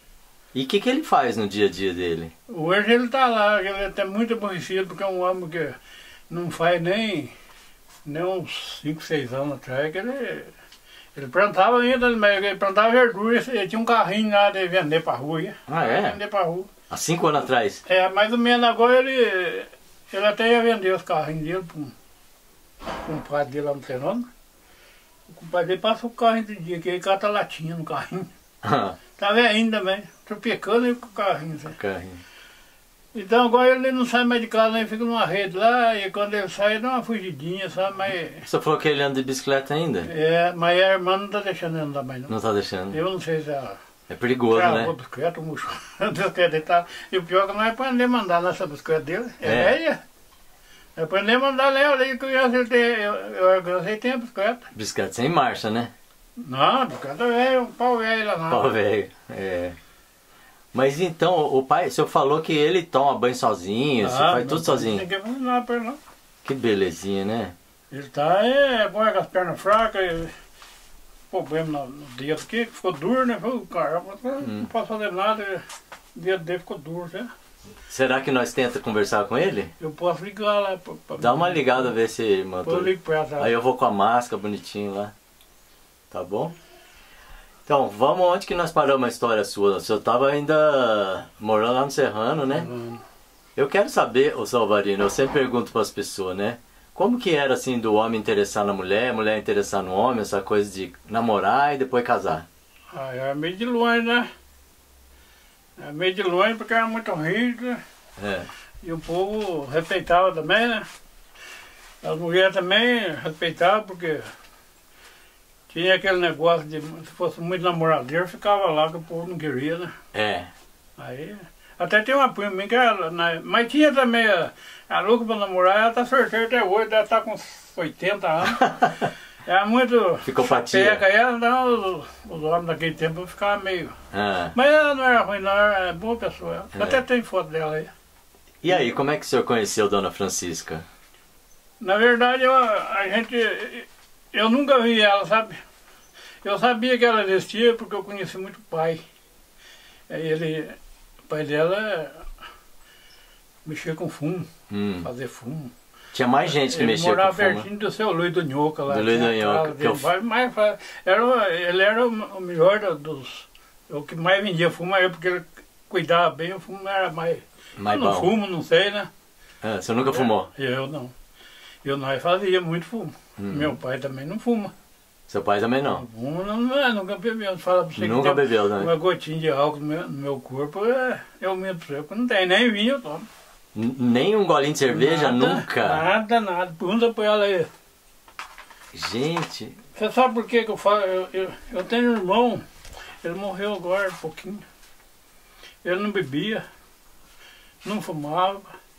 E o que ele faz no dia a dia dele? Hoje ele está lá, ele é até muito aborrecido, porque é um homem que não faz nem uns 5, 6 anos atrás, que ele plantava ainda, ele plantava verdura, ele tinha um carrinho lá de vender para rua. Ah, é? Vender para rua. Há 5 anos atrás? É, mais ou menos agora ele até ia vender os carrinhos dele para um compadre dele lá no Serrano. O compadre dele passa o carrinho do dia, que ele cata latinha no carrinho. Tá velhinho também, tropicando e com o carrinho. Assim. Carrinho. Então agora ele não sai mais de casa, ele fica numa rede lá, e quando ele sai dá uma fugidinha, sabe? Mas, Você falou que ele anda de bicicleta ainda? é, mas a irmã não tá deixando ele andar mais não. Não tá deixando? Eu não sei se ela É perigoso, né? a bicicleta, o murcho. A bicicleta dele tá... E o pior é que nós aprendemos a andar nessa bicicleta dele. É velha. Aprendemos a andar nela, desde criança ele tem... Eu tem a bicicleta. Bicicleta sem marcha, né? Não, a bicicleta velha, um pau velho lá não. Pau velho, é. Mas então, o pai, o senhor falou que ele toma banho sozinho, você faz tudo sozinho. Não tem que fazer nada pra ele não. Que belezinha, né? Ele tá, com as pernas fracas, problema no dedo aqui, ficou duro, né? Falei, caramba, não posso fazer nada, o dedo dele ficou duro, né? Será que nós tenta conversar com ele? Eu posso ligar lá pra Dá uma ligada, ver se ele mandou. Eu ligo pra ela. Aí eu vou com a máscara bonitinho lá. Tá bom? Então, vamos onde que nós paramos a história sua. O senhor tava ainda morando lá no Serrano, né? Eu quero saber, ô Salvarino, eu sempre pergunto para as pessoas, né? Como que era assim do homem interessar na mulher, a mulher interessar no homem, essa coisa de namorar e depois casar? Ah, era meio de longe, né? Era meio de longe porque era muito rico. É. E o povo respeitava também, né? As mulheres também respeitavam porque tinha aquele negócio de, se fosse muito namoradeiro, ficava lá que o povo não queria, né? É. Aí, até tem uma prima minha que ela, mas tinha também a louca pra namorar, ela tá solteira até hoje, ela tá com 80 anos. Era muito Ficou patia. ela, não, os homens daquele tempo ficavam meio... Ah. Mas ela não era ruim, não, era boa pessoa. Até tem foto dela aí. E aí, como é que o senhor conheceu Dona Francisca? Na verdade, eu nunca vi ela, sabe? Eu sabia que ela existia porque eu conheci muito o pai. O pai dela mexia com fumo, fazer fumo. Tinha mais gente que mexia com fumo. Ele morava pertinho do seu Luiz do Nhoca lá. Do Luiz do Nhoca. Ele era o melhor dos... O que mais vendia fumo era porque ele cuidava bem, o fumo era mais bom. Não fumo, não sei, né? Ah, você nunca fumou? Eu não. Nós fazia muito fumo. Meu pai também não fuma. Seu pai também não? Nunca bebeu. Fala pra você nunca bebeu, né? Uma gotinha de álcool no meu corpo, eu minto pra você, não tem, nem vinho eu tomo. Nem um golinho de cerveja, nunca? Nada. Pergunta pra ela aí. Gente... Você sabe por que eu falo? Eu tenho um irmão, ele morreu agora um pouquinho. Ele não bebia, não fumava.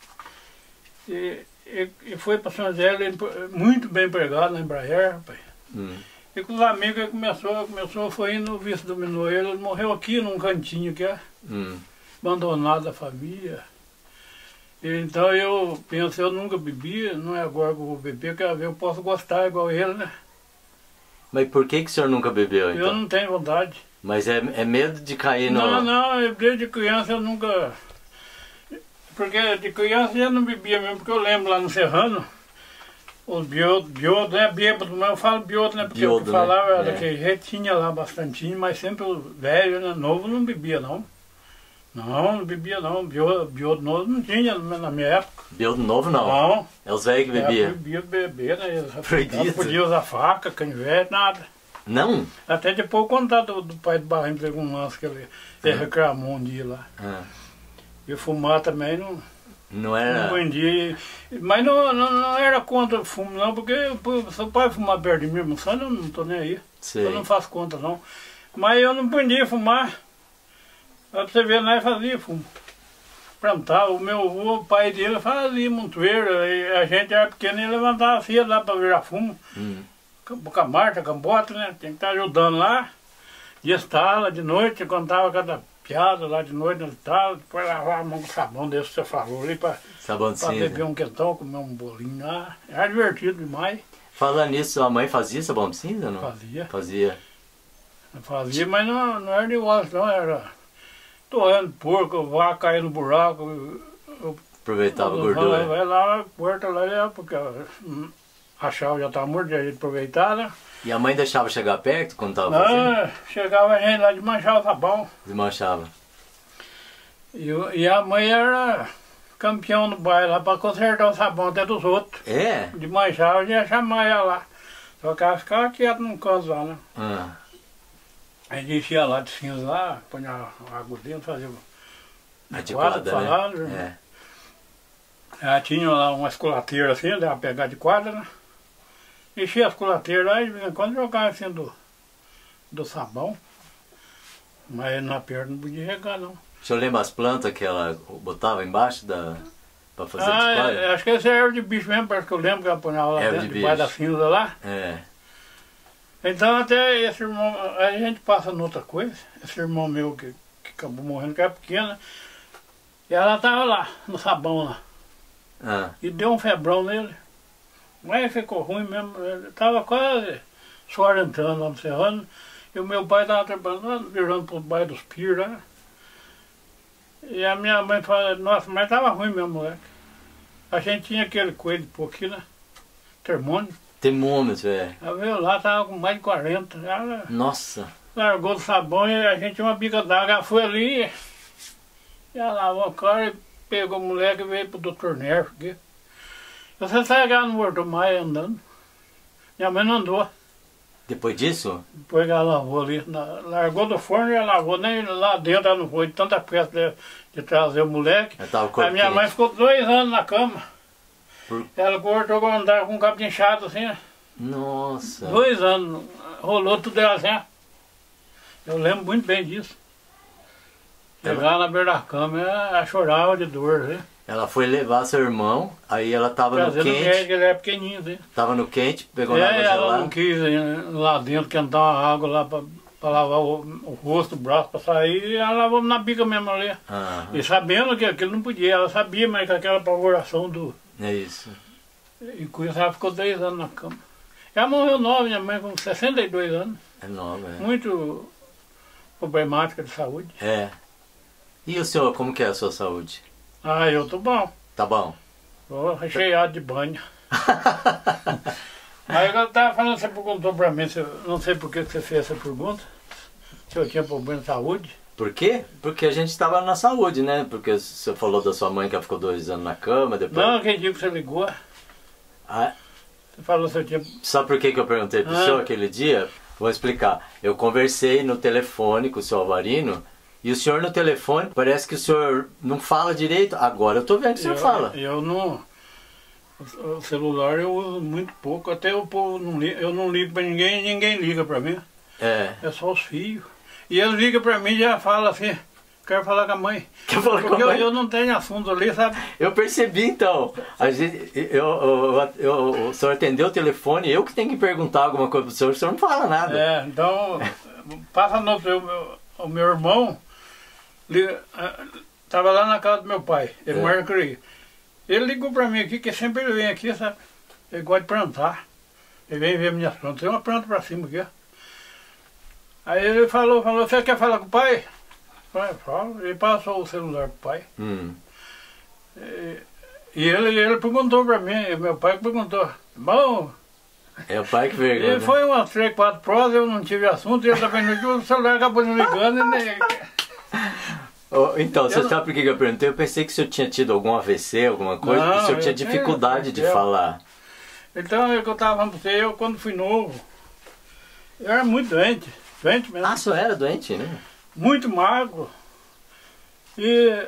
E foi para São José, ele muito bem empregado na Embraer, rapaz. E com os amigos ele começou, foi indo, o vice dominou ele morreu aqui num cantinho que abandonado da família. E então eu penso, eu nunca bebi, não é agora que eu vou beber, quero ver, eu posso gostar igual ele, né? Mas por que o senhor nunca bebeu, então? Eu não tenho vontade. Mas é medo de cair no... Não, desde criança eu nunca... Porque de criança eu não bebia mesmo, porque eu lembro lá no Serrano, os biodo, né, bêbado, mas eu falo biodo, né, porque biodo, o que falava era daquele jeito, tinha lá bastantinho, mas sempre o velho, né, novo não bebia não. Não bebia não, biodo novo não tinha na minha época. Biodo novo não? Não. É os velhos que bebiam? Proibido beber, né, proibido? Não podia usar faca, canivete, nada. Não? Até depois eu contar do pai do Barrinho, pegou um lance que ele reclamou um dia lá. E fumar também não era... Não vendia. Mas não era contra o fumo não, porque seu pai fumar perto de mim, eu não estou nem aí. Sei. Eu não faço conta não. Mas eu não podia fumar. Pra você ver, nós fazia fumo. Plantava, o meu avô, o pai dele fazia montoeiro, e a gente era pequeno e levantava cedo lá para virar fumo. Com a marcha, com a bota, né? Tem que estar ajudando lá. De estala, de noite, contava cada piada lá de noite no estalo, depois lavava a mão com sabão desse que você falou ali para beber um quentão, comer um bolinho lá. Era divertido demais. Falando nisso, sua mãe fazia sabão de cinza, não? Fazia. Fazia, mas não era de osso, não, era... torrando porco, vaca caindo no buraco. Aproveitava a gordura. Vai lá, a porta lá, porque a chave já estava morta, a gente aproveitava, né? E a mãe deixava chegar perto quando tava fazendo? Chegava a gente lá de manchar o sabão. Desmanchava. E a mãe era campeão no bairro lá para consertar o sabão até dos outros. É? De manchar, eu ia chamar ela lá. Só que ela ficava quieta num canto lá, né? A gente enchia lá de cinza lá, punha a água dentro, fazia de quadra, né? Ela tinha lá umas colateiras assim, dava pra pegar de quadra, né? Enchia as colateiras lá e quando jogava assim do sabão. Mas na perna não podia regar não. O senhor lembra as plantas que ela botava embaixo pra fazer de quadra? Acho que esse é erva de bicho mesmo, parece que eu lembro que ela punha lá dentro, debaixo da cinza lá. É. Então até esse irmão, a gente passa noutra coisa, esse irmão meu que acabou morrendo, que era pequena, e ela estava lá, no sabão lá. E deu um febrão nele. Mas ficou ruim mesmo, ele estava quase suor entrando lá no serrano, e o meu pai estava trabalhando lá, virando para o bairro dos Piros lá. E a minha mãe falou, nossa, mas estava ruim mesmo, moleque. A gente tinha aquele coelho de pouquinho, né? Termômetro. Termômetro, é. Ela veio lá, estava com mais de 40. Ela Nossa! largou do sabão e a gente tinha uma bica d'água. Ela foi ali, e ela lavou a cara e pegou o moleque e veio pro Dr. Nervo aqui. Você sai lá no Horto Maia andando. Minha mãe não andou. Depois disso? Depois que ela lavou ali, largou do forno e ela lavou, nem lá dentro ela não foi de tanta pressa de trazer o moleque. A minha mãe ficou 2 anos na cama. Ela cortou quando andava com o cabo inchado assim. Nossa! 2 anos, rolou tudo ela assim. Eu lembro muito bem disso. Chegava na beira da cama, ela chorava de dor, né? Ela foi levar seu irmão, aí ela tava no quente. Ele era pequenininho, assim. Tava no quente, pegou na água gelada. Ela não quis lá dentro cantar uma água lá pra lavar o rosto, o braço, pra sair, e ela lavou na bica mesmo ali. E sabendo que aquilo não podia, ela sabia, mas com aquela apavoração do... É isso. E com isso ela ficou 10 anos na cama. Ela morreu nova, minha mãe, com 62 anos. É nova, é. Muito problemática de saúde. É. E o senhor, como que é a sua saúde? Eu tô bom. Tá bom? Tô recheado de banho. Aí eu tava falando, você perguntou pra mim, não sei por que você fez essa pergunta, se eu tinha problema de saúde. Por quê? Porque a gente estava na saúde, né? Porque você falou da sua mãe que ela ficou 2 anos na cama, depois... Não, aquele dia que você ligou. Você falou se eu tinha... Sabe por que eu perguntei pro senhor aquele dia? Vou explicar. Eu conversei no telefone com o senhor Alvarino, e o senhor no telefone, parece que o senhor não fala direito. Agora eu tô vendo que o senhor fala. Eu não... O celular eu uso muito pouco, até o povo eu não ligo pra ninguém e ninguém liga pra mim. É só os filhos. E eles ligam pra mim e já falam assim, quero falar com a mãe. Quer falar com a mãe? Porque eu não tenho assunto ali, sabe? Eu percebi então. O senhor atendeu o telefone, eu que tenho que perguntar alguma coisa pro senhor, o senhor não fala nada. Então, passa o meu irmão, estava lá na casa do meu pai, ele mora em Cruz. Ele ligou pra mim aqui, que sempre ele vem aqui, sabe? Ele gosta de plantar. Ele vem ver minhas plantas. Tem uma planta pra cima aqui, ó. Aí ele falou, você quer falar com o pai? Fala. Ele passou o celular pro pai. E ele perguntou pra mim, meu pai perguntou, bom... É o pai que perguntou. Ele foi umas 3, 4 prosas, eu não tive assunto, ele também não tive, o celular acabou me ligando e nem... Então, você sabe por que eu perguntei? Eu pensei que o senhor tinha tido algum AVC, alguma coisa, porque o senhor tinha dificuldade de falar. Então, é o que eu estava falando pra você, eu quando fui novo, eu era muito doente mesmo. O senhor era doente, né? Muito magro. E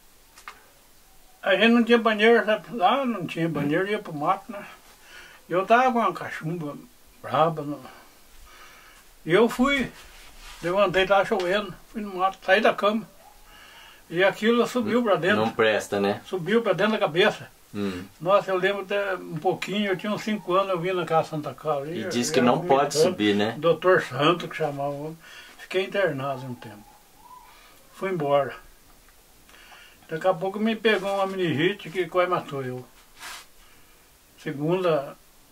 a gente não tinha banheiro, sabe? Lá não tinha banheiro, ia pro mato, né? E eu tava com uma cachumba braba. E eu fui, levantei, tava chovendo, fui no mato, saí da cama. E aquilo subiu pra dentro. Não presta, né? Subiu pra dentro da cabeça. Nossa, eu lembro até um pouquinho, eu tinha uns 5 anos, eu vim na casa Santa Carla. E diz que não pode subir, né? Doutor Santo, que chamava. Fiquei internado um tempo. Fui embora. Daqui a pouco me pegou uma meningite que quase matou eu. Segunda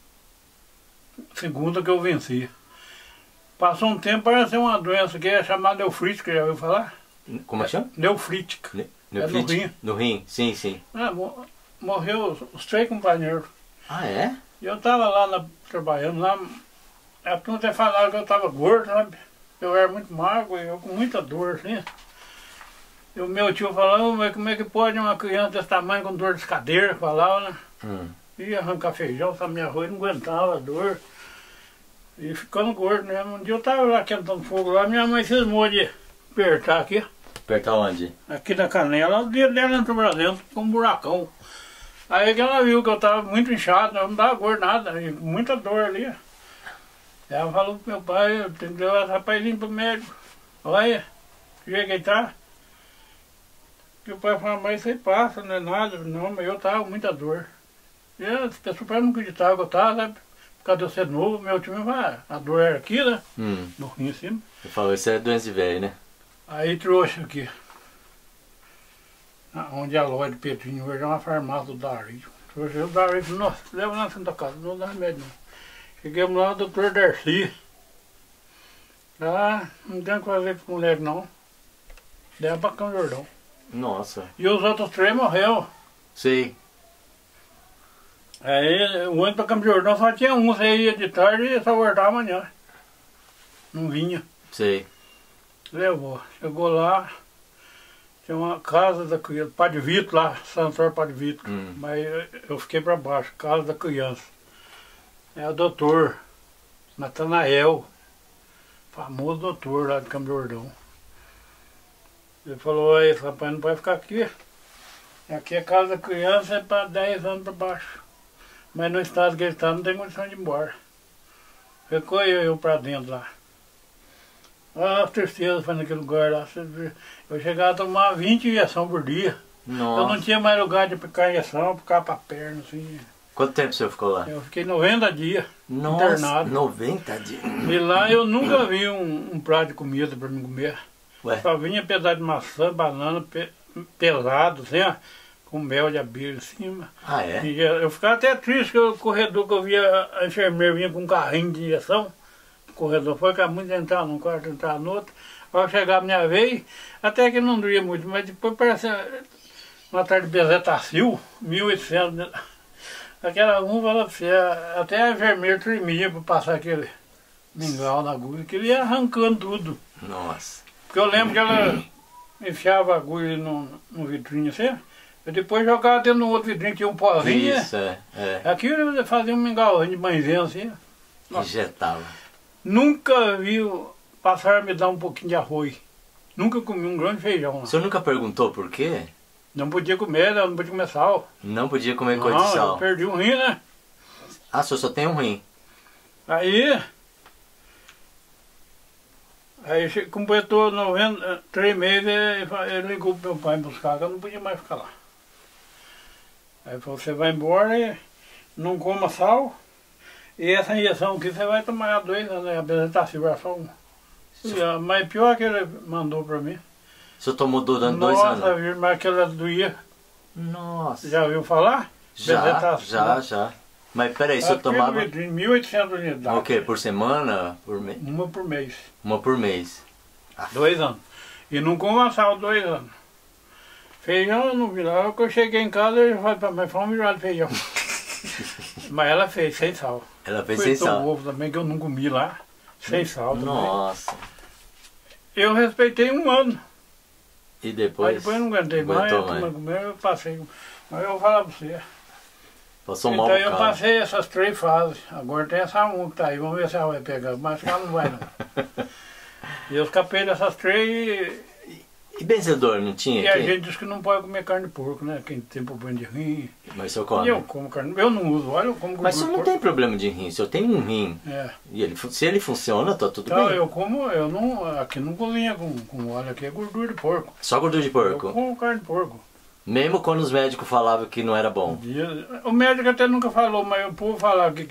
que eu venci. Passou um tempo, pareceu uma doença que é chamada eufrítica, já ouviu falar? Como é que chama? Neufrítica. Neufrítica? No rim. No rim, sim, sim. Ah, morreu os 3 companheiros. Ah, é? E eu tava lá trabalhando lá, a turma até falava que eu tava gordo, sabe? Eu era muito magro, eu com muita dor, assim. E o meu tio falava, mas como é que pode uma criança desse tamanho com dor de cadeira, falava, né? Ia arrancar feijão, essa minha arroz, não aguentava a dor. E ficando gordo mesmo. Um dia eu tava lá quentando fogo lá, minha mãe cismou de apertar aqui. Apertar onde? Aqui na canela, o dedo dela entrou pra dentro com um buracão. Aí que ela viu que eu tava muito inchado, eu não dava gordo nada, e muita dor ali. Ela falou pro meu pai, eu tenho que levar esse rapazinho pro médico. Olha, que jeito que ele tá. Meu pai falou, mas isso aí passa, não é nada. Não, mas eu tava com muita dor. E as pessoas não acreditavam que eu tava, sabe? Por causa de eu ser novo, meu time vai, a dor era aqui, né? No rim em cima. Você falou, isso é doença de velho, né? Aí trouxe aqui. Onde a loja de Petrinho hoje é uma farmácia do Dario. Trouxe o Dario e falou, nossa, leva lá na Santa Casa, não dá remédio não. Chegamos lá, o doutor Darcy. Ah, não tem o que fazer com o moleque não. Leva pra Campo Jordão. Nossa. E os outros 3 morreram. Sei. Aí o ônibus pra Campo Jordão só tinha um, você ia de tarde e só voltava amanhã. Não vinha. Sei. Levou. Chegou lá, tinha uma casa da criança, Padre Vito lá, Santor Padre Vito. Mas eu fiquei pra baixo, casa da criança. É o doutor Natanael, famoso doutor lá de Campo Jordão. Ele falou, aí, rapaz, não pode ficar aqui. Aqui a casa da criança é para 10 anos para baixo. Mas no estado que ele está não tem condição de ir embora. Recolheu eu para dentro lá. Ah, tristeza foi naquele lugar lá. Eu chegava a tomar 20 injeções por dia. Nossa. Eu não tinha mais lugar de aplicar injeção, aplicar para a perna, assim. Quanto tempo o senhor ficou lá? Eu fiquei 90 dias Nossa, internado. 90 dias? E lá eu nunca vi um prato de comida para me comer. Ué? Só vinha pedaço de maçã, banana pesado, assim, ó, com mel de abelha em cima. Ah, é? E eu ficava até triste que o corredor que eu via, a enfermeira vinha com um carrinho de injeção. O corredor foi que a muito entrar num quarto, entrar no outro. Ao chegar a minha vez, até que não doía muito, mas depois parece uma tarde de bezetacil, 1800, né? Aquela um falou pra você, até a enfermeira tremia para passar aquele mingau na agulha, que ele ia arrancando tudo. Nossa. Porque eu lembro que ela enfiava a agulha no vidrinho assim, e depois jogava dentro de um outro vidrinho que tinha um pozinho. Isso, é. Aqui eu fazia um mingauzinho de mãezinha assim. Injetava. Nunca vi passar a me dar um pouquinho de arroz. Nunca comi um grão de feijão. O senhor nunca perguntou por quê? Não podia comer, não podia comer sal. Não podia comer coisa de Não, sal? eu perdi um rim, né? Ah, o senhor só tem um rim? Aí completou 3 meses, ele ligou pro meu pai buscar, que eu não podia mais ficar lá. Aí falou, você vai embora e não coma sal, e essa injeção aqui você vai tomar 2 anos, a bezetacil, só um. Mas pior que ele mandou pra mim. O senhor tomou durante 2 anos? Nossa, viu, mas aquela doía. Nossa. Já ouviu falar? Já. Mas peraí, o senhor tomava... 1.800 unidades. O quê? Por semana? Por mês? Uma por mês. Uma por mês. 2 anos. E não coma sal 2 anos. Feijão eu não vi lá. Quando eu cheguei em casa, eu falei pra mãe, faz um virado de feijão. Mas ela fez sem sal. Ela fez sem sal? O ovo também, que eu não comi lá. Sem sal também. Nossa. Eu respeitei 1 ano. E depois? Aí depois eu não aguentei mais, eu passei. Mas eu vou falar pra você. Passou mal Então eu passei essas 3 fases. Agora tem essa 1 que tá aí. Vamos ver se ela vai pegar. Mas ela não vai não. E eu escapei dessas 3 E benzedor, não tinha? E a gente diz que não pode comer carne de porco, né? Quem tem problema de rim. Mas o senhor come? E eu como carne. Eu não uso, olha, eu como Mas o senhor não tem problema de rim, o senhor tem um rim. É. E se ele funciona, tá tudo Então, bem. eu como, eu não. Aqui não cozinha com óleo, aqui é gordura de porco. Só gordura de porco? Eu como carne de porco. Mesmo quando os médicos falavam que não era bom? O médico até nunca falou, mas o povo falava que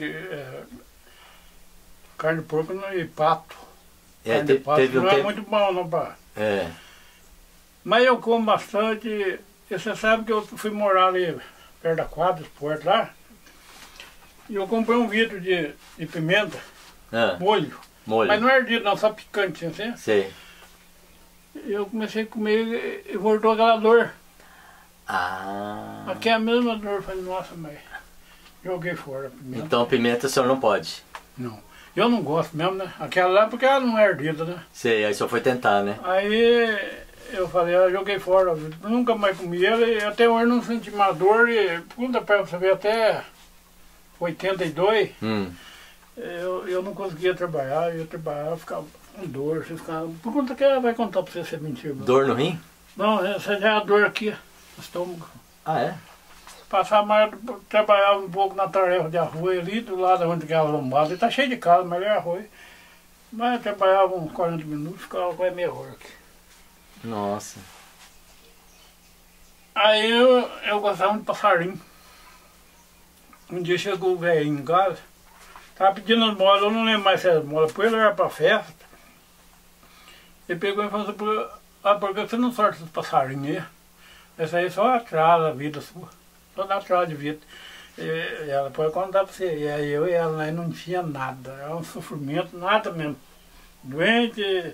carne de porco não é pato. É, Carne de pato teve um não tempo... é muito bom, não, pá. É. Mas eu como bastante. E você sabe que eu fui morar ali perto da quadra, esporte lá. E eu comprei um vidro de pimenta, molho. Molho. Mas não é ardido não, só picante assim. Sei. eu comecei a comer e voltou aquela dor. Ah. Aqui é a mesma dor. Eu falei, nossa, mas joguei fora a pimenta. Então pimenta o senhor não pode? Não. Eu não gosto mesmo, né? Aquela lá porque ela não é ardida, né? Sei, aí o senhor foi tentar, né? Aí eu falei, joguei fora. Nunca mais comi ela e até hoje não senti mais dor. E pergunta pra você ver, até 82, eu não conseguia trabalhar. Eu trabalhava, ficava com dor. Pergunta que ela vai contar pra você se é mentira. Dor no rim? Não, essa já é a dor aqui, no estômago. Ah, é? Passava mais, trabalhava um pouco na tarefa de arroz ali, do lado onde que é a lombada. Ele tá cheio de casa, mas é arroz. Mas eu trabalhava uns 40 minutos, ficava quase meia hora aqui. Nossa. Aí eu gostava de passarinho. Um dia chegou o velhinho em casa, tava pedindo as molas, eu não lembro mais se era molas, depois ele era pra festa. Ele pegou e falou assim, por que você não sorte esses passarinhos aí? Essa aí só atrasa a vida sua. Só dá atraso de vida. E ela pode contar pra você. E aí eu e ela aí não tinha nada. Era um sofrimento, nada mesmo. Doente.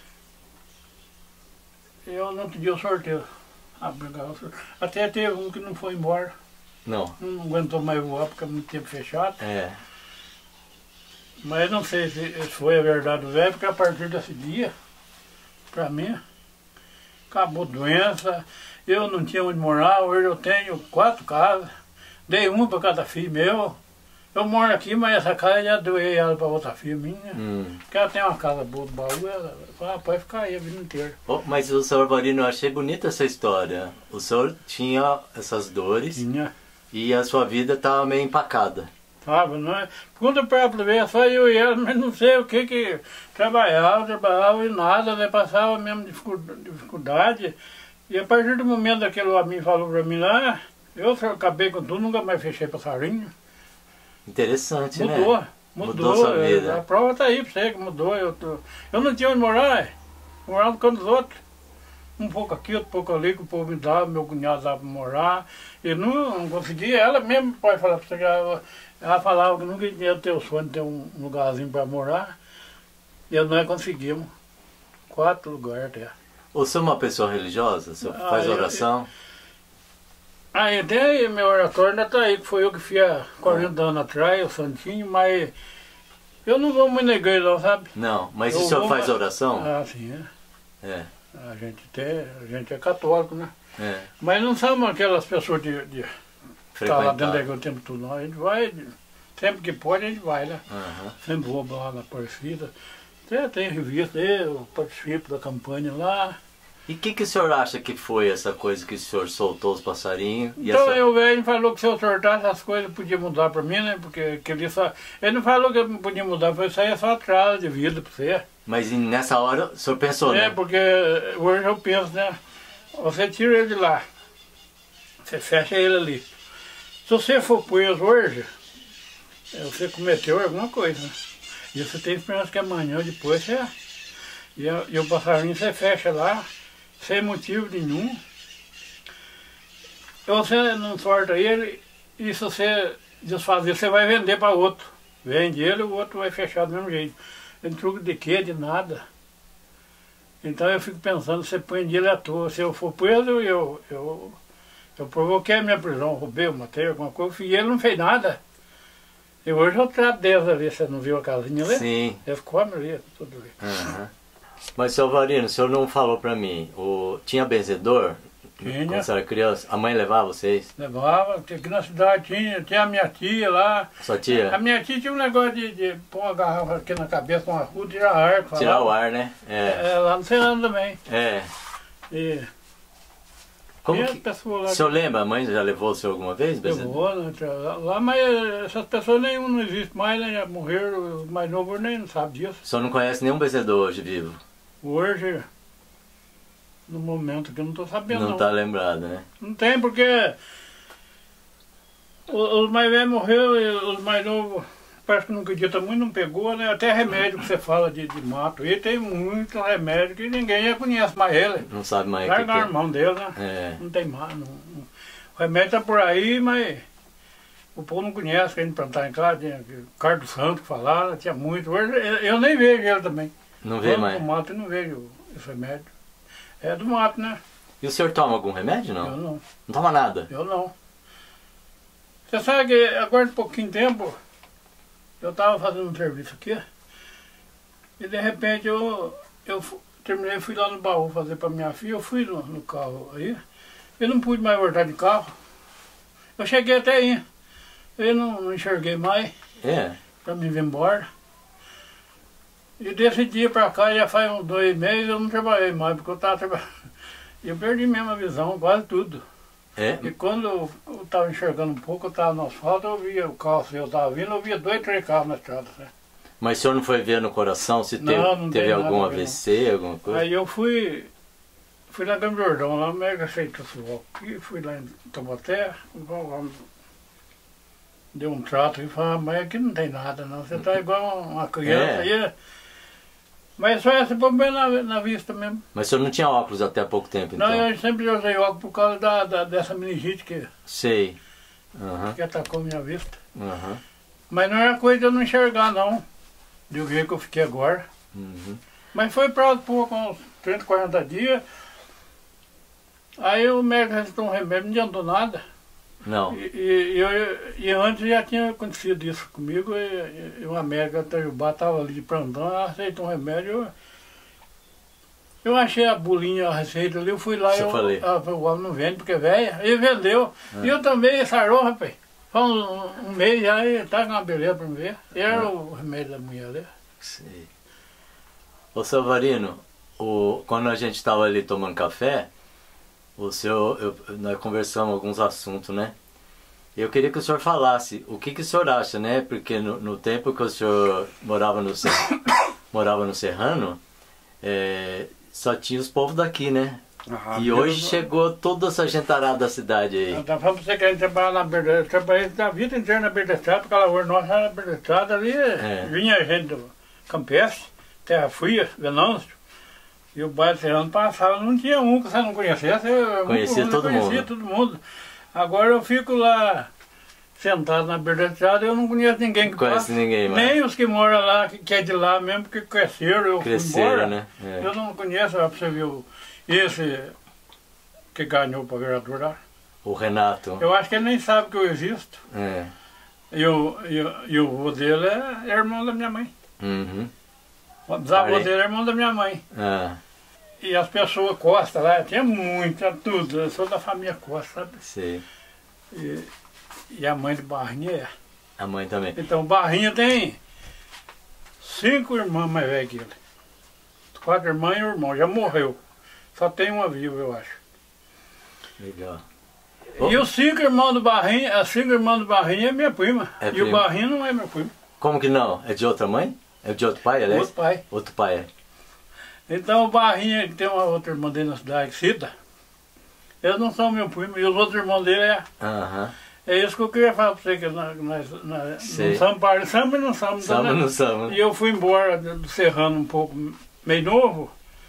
Eu não pedi o sorteio. Até teve um que não foi embora. Não. Não aguentou mais voar porque é muito tempo fechado. É. Mas não sei se foi a verdade do velho, porque a partir desse dia, pra mim, acabou doença. Eu não tinha onde morar, hoje eu tenho 4 casas, dei uma para cada filho meu. Eu moro aqui, mas essa casa já doei ela para outra filha minha. Porque ela tem uma casa boa do baú, ela fala, pode ficar aí a vida inteira. Oh, mas o senhor Varino, eu achei bonita essa história. O senhor tinha essas dores e a sua vida estava meio empacada. Sabe, não é? Pergunta para ela ver, só eu e ela, mas não sei o que trabalhava e nada, né? Passava mesmo dificuldade. E a partir do momento daquele homem falou para mim lá, eu acabei com tudo, nunca mais fechei passarinho. Interessante, mudou, né? Mudou sua vida. A prova está aí para você que mudou. Eu não tinha onde morar, morava no canto dos outros. Um pouco aqui, outro pouco ali, que o povo me dava, meu cunhado dava para morar. Eu não conseguia, ela mesmo pode falar para você que ela falava que nunca ia ter o sonho de ter um lugarzinho para morar. E nós conseguimos 4 lugares até. O senhor é uma pessoa religiosa? O senhor faz oração? Até meu oratório ainda está aí, que foi eu que fiz há 40 anos atrás, o Santinho, mas eu não vou muito na igreja não, sabe? Não, mas o senhor faz oração? Ah, sim, é. A gente é católico, né? É. Mas não somos aquelas pessoas de estar lá dentro da igreja o tempo todo, não. A gente vai, sempre que pode a gente vai, né? Sempre vou lá na Aparecida. Até tem revista, eu participo da campanha lá. E o que o senhor acha que foi essa coisa que o senhor soltou os passarinhos? Então o velho falou que se eu soltasse as coisas podia mudar para mim, né? Porque ele não falou que não podia mudar, foi isso aí é só atraso de vida para você. Mas nessa hora o senhor pensou, né? É, porque hoje eu penso, né? Você tira ele de lá, você fecha ele ali. Se você for preso hoje, você cometeu alguma coisa, né? E você tem esperança que amanhã ou depois você... E o passarinho você fecha lá, sem motivo nenhum. E você não sorta ele, e se você desfazer, você vai vender para outro. Vende ele, o outro vai fechar do mesmo jeito. Tem truque de quê? De nada. Então eu fico pensando, você prende ele à toa. Se eu for preso, eu provoquei a minha prisão, roubei, matei alguma coisa, e ele não fez nada. E hoje eu trato deles ali, você não viu a casinha ali? Sim. Eles comem ali, tudo ali. Mas, seu Varino, o senhor não falou pra mim, tinha benzedor? Tinha. Quando você era criança? A mãe levava vocês? Levava, aqui na cidade tinha a minha tia lá. Sua tia? A minha tia tinha um negócio de pôr uma garrafa aqui na cabeça com uma rua, tirar ar. Tirar o ar, né? Lá no Serrano também. E como que... O senhor lembra? A mãe já levou o senhor alguma vez? Levou, né? Lá, mas essas pessoas nenhum não existe mais, né? Já morreram, os mais novos nem não sabem disso. O senhor não conhece nenhum benzedor hoje vivo? Hoje, no momento que eu não estou sabendo não. Não está lembrado, né? Não tem, porque os mais velhos morreram e os mais novos parece que não acredita muito, não pegou, né? Até remédio que você fala de mato. E tem muito remédio que ninguém já conhece mais ele. Não sabe mais o que é. Mão dele, né? Não tem mais. O remédio está por aí, mas o povo não conhece, que a gente plantar em casa, tinha Carlos Santo que falava, tinha muito. Hoje eu nem vejo ele também. Não vê mais? No mato eu não vejo esse remédio. É do mato, né? E o senhor toma algum remédio, não? Eu não. Não toma nada? Eu não. Você sabe que agora de pouquinho tempo, eu estava fazendo um serviço aqui, e de repente terminei, fui lá no baú fazer para minha filha, eu fui no carro aí, eu não pude mais voltar de carro. Eu cheguei até aí, eu não enxerguei mais, para me vir embora. E desse dia para cá, já faz uns 2 meses, eu não trabalhei mais, porque eu estava trabalhando. Eu perdi mesmo a visão, quase tudo. E quando eu estava enxergando um pouco, eu estava no asfalto, eu via o carro, eu estava vindo, eu via 2, 3 carros na estrada. Né? Mas o senhor não foi ver no coração se não teve algum AVC, alguma coisa? Aí eu fui lá em Jordão, lá o médico aceitou esse voto aqui, fui lá em Taubaté, deu um trato e falou, mas aqui não tem nada não, você está igual uma criança aí. Mas só esse problema na vista mesmo. Mas o senhor não tinha óculos até há pouco tempo, então? Não, eu sempre usei óculos por causa dessa meningite que atacou minha vista. Mas não era coisa de eu não enxergar não, do jeito que eu fiquei agora. Mas foi para pouco, uns 30, 40 dias. Aí o médico receitou um remédio, não adiantou nada. Não. E antes já tinha acontecido isso comigo, e uma médica Itajubá estava ali de plantão, ela aceitou um remédio. Eu achei a bolinha, a receita ali, eu fui lá, ela falou, o homem não vende porque é velha, ele vendeu. E eu também, sarou, rapaz. Faz um mês já, e tá com uma beleza para me ver. E era o remédio da mulher ali. Sim. Ô Savarino, quando a gente estava ali tomando café, nós conversamos alguns assuntos, né? Eu queria que o senhor falasse o que o senhor acha, né? Porque no tempo que o senhor morava no Serrano, só tinha os povos daqui, né? E hoje chegou toda essa gentarada da cidade aí. Então, vamos você quer trabalhar na beira, eu trabalhei a vida inteira na beira da estrada, porque a lavoura nossa era na beira da estrada ali, vinha gente do Campestre, Terra Fria, Venâncio. E o bairro Serrano passava, não tinha um que você não conhecesse. Conhecia todo mundo. Agora eu fico lá sentado na beira da estrada, eu não conheço ninguém que conhece passa. Ninguém, mas... Nem os que moram lá, que é de lá mesmo, que cresceram, fui embora. Né? Eu não conheço, para você ver esse que ganhou para vereador lá. O Renato. Eu acho que ele nem sabe que eu existo. E o vô dele é irmão da minha mãe. O bisavô dele é irmão da minha mãe. E as pessoas Costa lá, tinha muita, tudo. Eu sou da família Costa, sabe? Sim. E a mãe de Barrinha é. A mãe também. Então Barrinha tem 5 irmãs mais velhas que ele. 4 irmãs e um irmão, já morreu. Só tem uma viva, eu acho. Legal. E os 5 irmãos do Barrinha, as 5 irmãs do Barrinha é minha prima. E o Barrinha não é meu primo. Como que não? É de outra mãe? É de outro pai, aliás? Outro pai. Outro pai, Então o Barrinha, que tem uma outra irmã dele na cidade, Cida, eles não são meu primo, e os outros irmãos dele é. É isso que eu queria falar para você, que nós não somos par, samba e não somos. Samba não somos. E eu fui embora do Serrano um pouco, meio novo,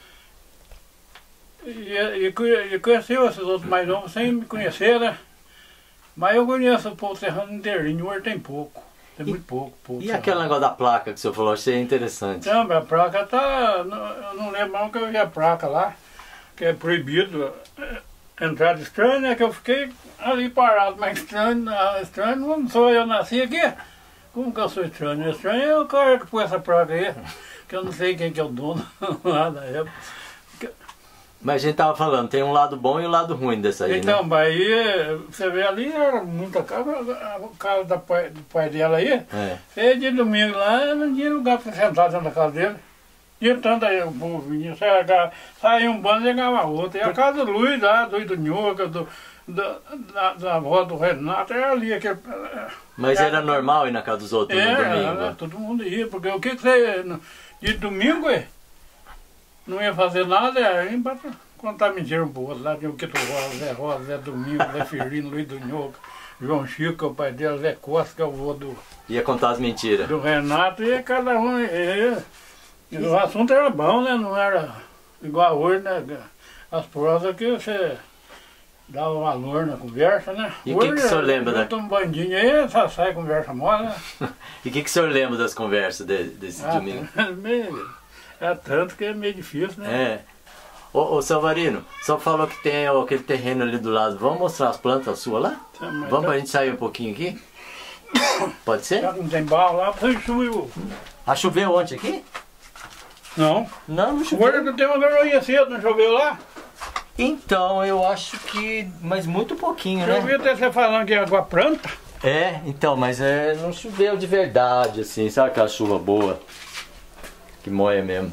e conheci esses outros mais novos sem me conhecer, né? Mas eu conheço o povo serrano inteirinho, hoje tem pouco. Tem muito pouco. E aquele negócio da placa que o senhor falou, achei interessante. Não, a placa tá. Eu não lembro não que eu vi a placa lá, que é proibido entrar de estranho, né? Que eu fiquei ali parado, mas estranho não sou eu, nasci aqui. Como que eu sou estranho? Estranho é o cara que pôs essa placa aí, que eu não sei quem que é o dono lá da época. Mas a gente tava falando, tem um lado bom e um lado ruim dessa aí, então, né? aí, você vê ali, era muita casa, a casa do pai dela aí, e de domingo lá, não tinha lugar para sentar dentro da casa dele. Tinha tanto aí, o povo vinha, saía um bando e chegava outro. E a casa do Luiz lá, do Nhoca, da avó do Renato, era ali aquele... Mas era normal ir na casa dos outros no domingo? Todo mundo ia, porque o que você... De domingo, não ia fazer nada, ia contar mentira um pouco. Lá tinha o Quito Rosa, Zé Domingo, Zé Firino, Luiz do Nhoca, João Chico, que é o pai dele, Zé Costa, que é o vô do... Ia contar as mentiras. Do Renato, e cada um... o assunto era bom, né? Não era igual hoje, né? As prosas que você dava valor na conversa, né? E o que o senhor lembra um bandinho aí, só sai conversa mole, né? E o que o senhor lembra das conversas desse domingo? É tanto que é meio difícil, né? Ô Salvarino, só falou que tem aquele terreno ali do lado. Vamos mostrar as plantas suas lá? Vamos pra gente sair um pouquinho aqui? Pode ser? Não tem barro lá, você choveu. Ah, choveu ontem aqui? Não. Não choveu. Agora que tem uma garoinha cedo, não choveu lá? Então, eu acho que... Mas muito pouquinho, né? Eu vi até você falando que é água planta. É, então, mas não choveu de verdade, assim. Sabe aquela chuva boa? Que moia mesmo.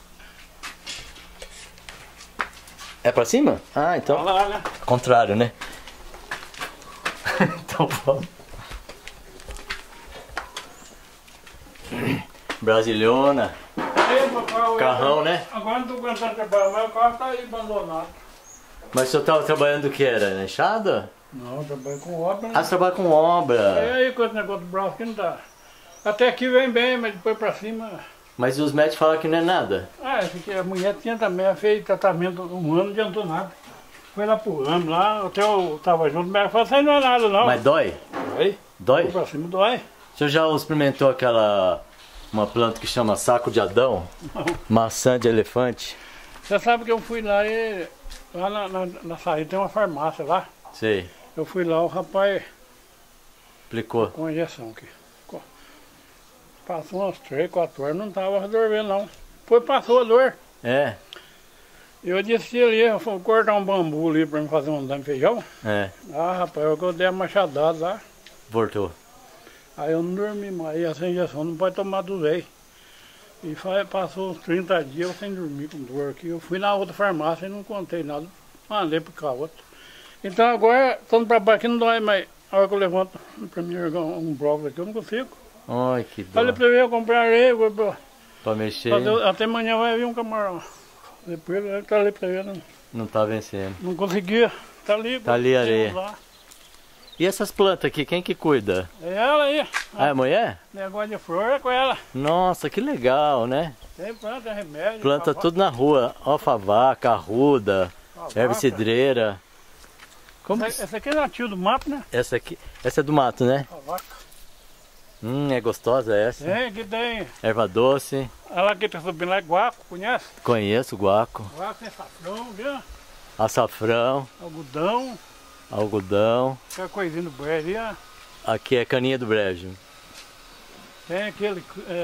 É pra cima? Ah, então... Olha lá, né? Contrário, né? Então vamos. Brasilhona. Carrão, né? Agora não tô aguentando trabalhar, mas o carro tá aí abandonado. Mas o senhor estava trabalhando o que era? Na enxada? Não, eu trabalho com obra. Ah, você trabalha com obra. É aí com esse negócio do braço que não dá. Até aqui vem bem, mas depois pra cima... Mas os médicos falam que não é nada. Ah, essa aqui, a mulher tinha também, fez tratamento um ano, não adiantou nada. Foi lá pro ramo, lá, até eu tava junto, mas ela falou, isso aí não é nada não. Mas dói? Dói. Dói? Foi pra cima dói. O senhor já experimentou uma planta que chama saco de Adão? Não. Maçã de elefante? Você sabe que eu fui lá e... Lá na saída tem uma farmácia lá. Sei. Eu fui lá, o rapaz Aplicou. com a injeção aqui. Passou umas 3, 4 horas, não tava resolvendo não. Depois passou a dor. É? Eu disse ali, eu fui cortar um bambu ali pra me fazer um dano de feijão. É. Ah, rapaz, eu dei a machadada lá. Voltou. Aí eu não dormi mais, e essa injeção não pode tomar do velho. E passou uns 30 dias eu sem dormir com dor aqui. Eu fui na outra farmácia e não contei nada. Mandei pra outra. Então agora, estando pra baixo aqui não dói, mas a hora que eu levanto pra mim um brócolis aqui, eu não consigo. Ai, que dó. Falei pra eu comprar areia, Pra mexer. até amanhã vai vir um camarão. Depois ele tá ali pra ele, Não tá vencendo. não conseguia. Tá ali. Tá ali a areia. Lá. E essas plantas aqui, quem que cuida? É ela aí. Ah, é a mulher? Negócio de flor é com ela. Nossa, que legal, né? Tem planta, remédio. Planta tudo na rua. Alfavaca, arruda, erva cidreira. Como que... Essa aqui é nativa do mato, né? Essa é do mato, né? A vaca. É gostosa essa. Tem, aqui tem. Erva doce. Ela aqui tá subindo lá é guaco, conhece? Conheço, guaco. Guaco tem safrão, viu? Açafrão, Algodão. algodão. Aquela coisinha do brejo ali, ó. Aqui é caninha do brejo. Tem aquele.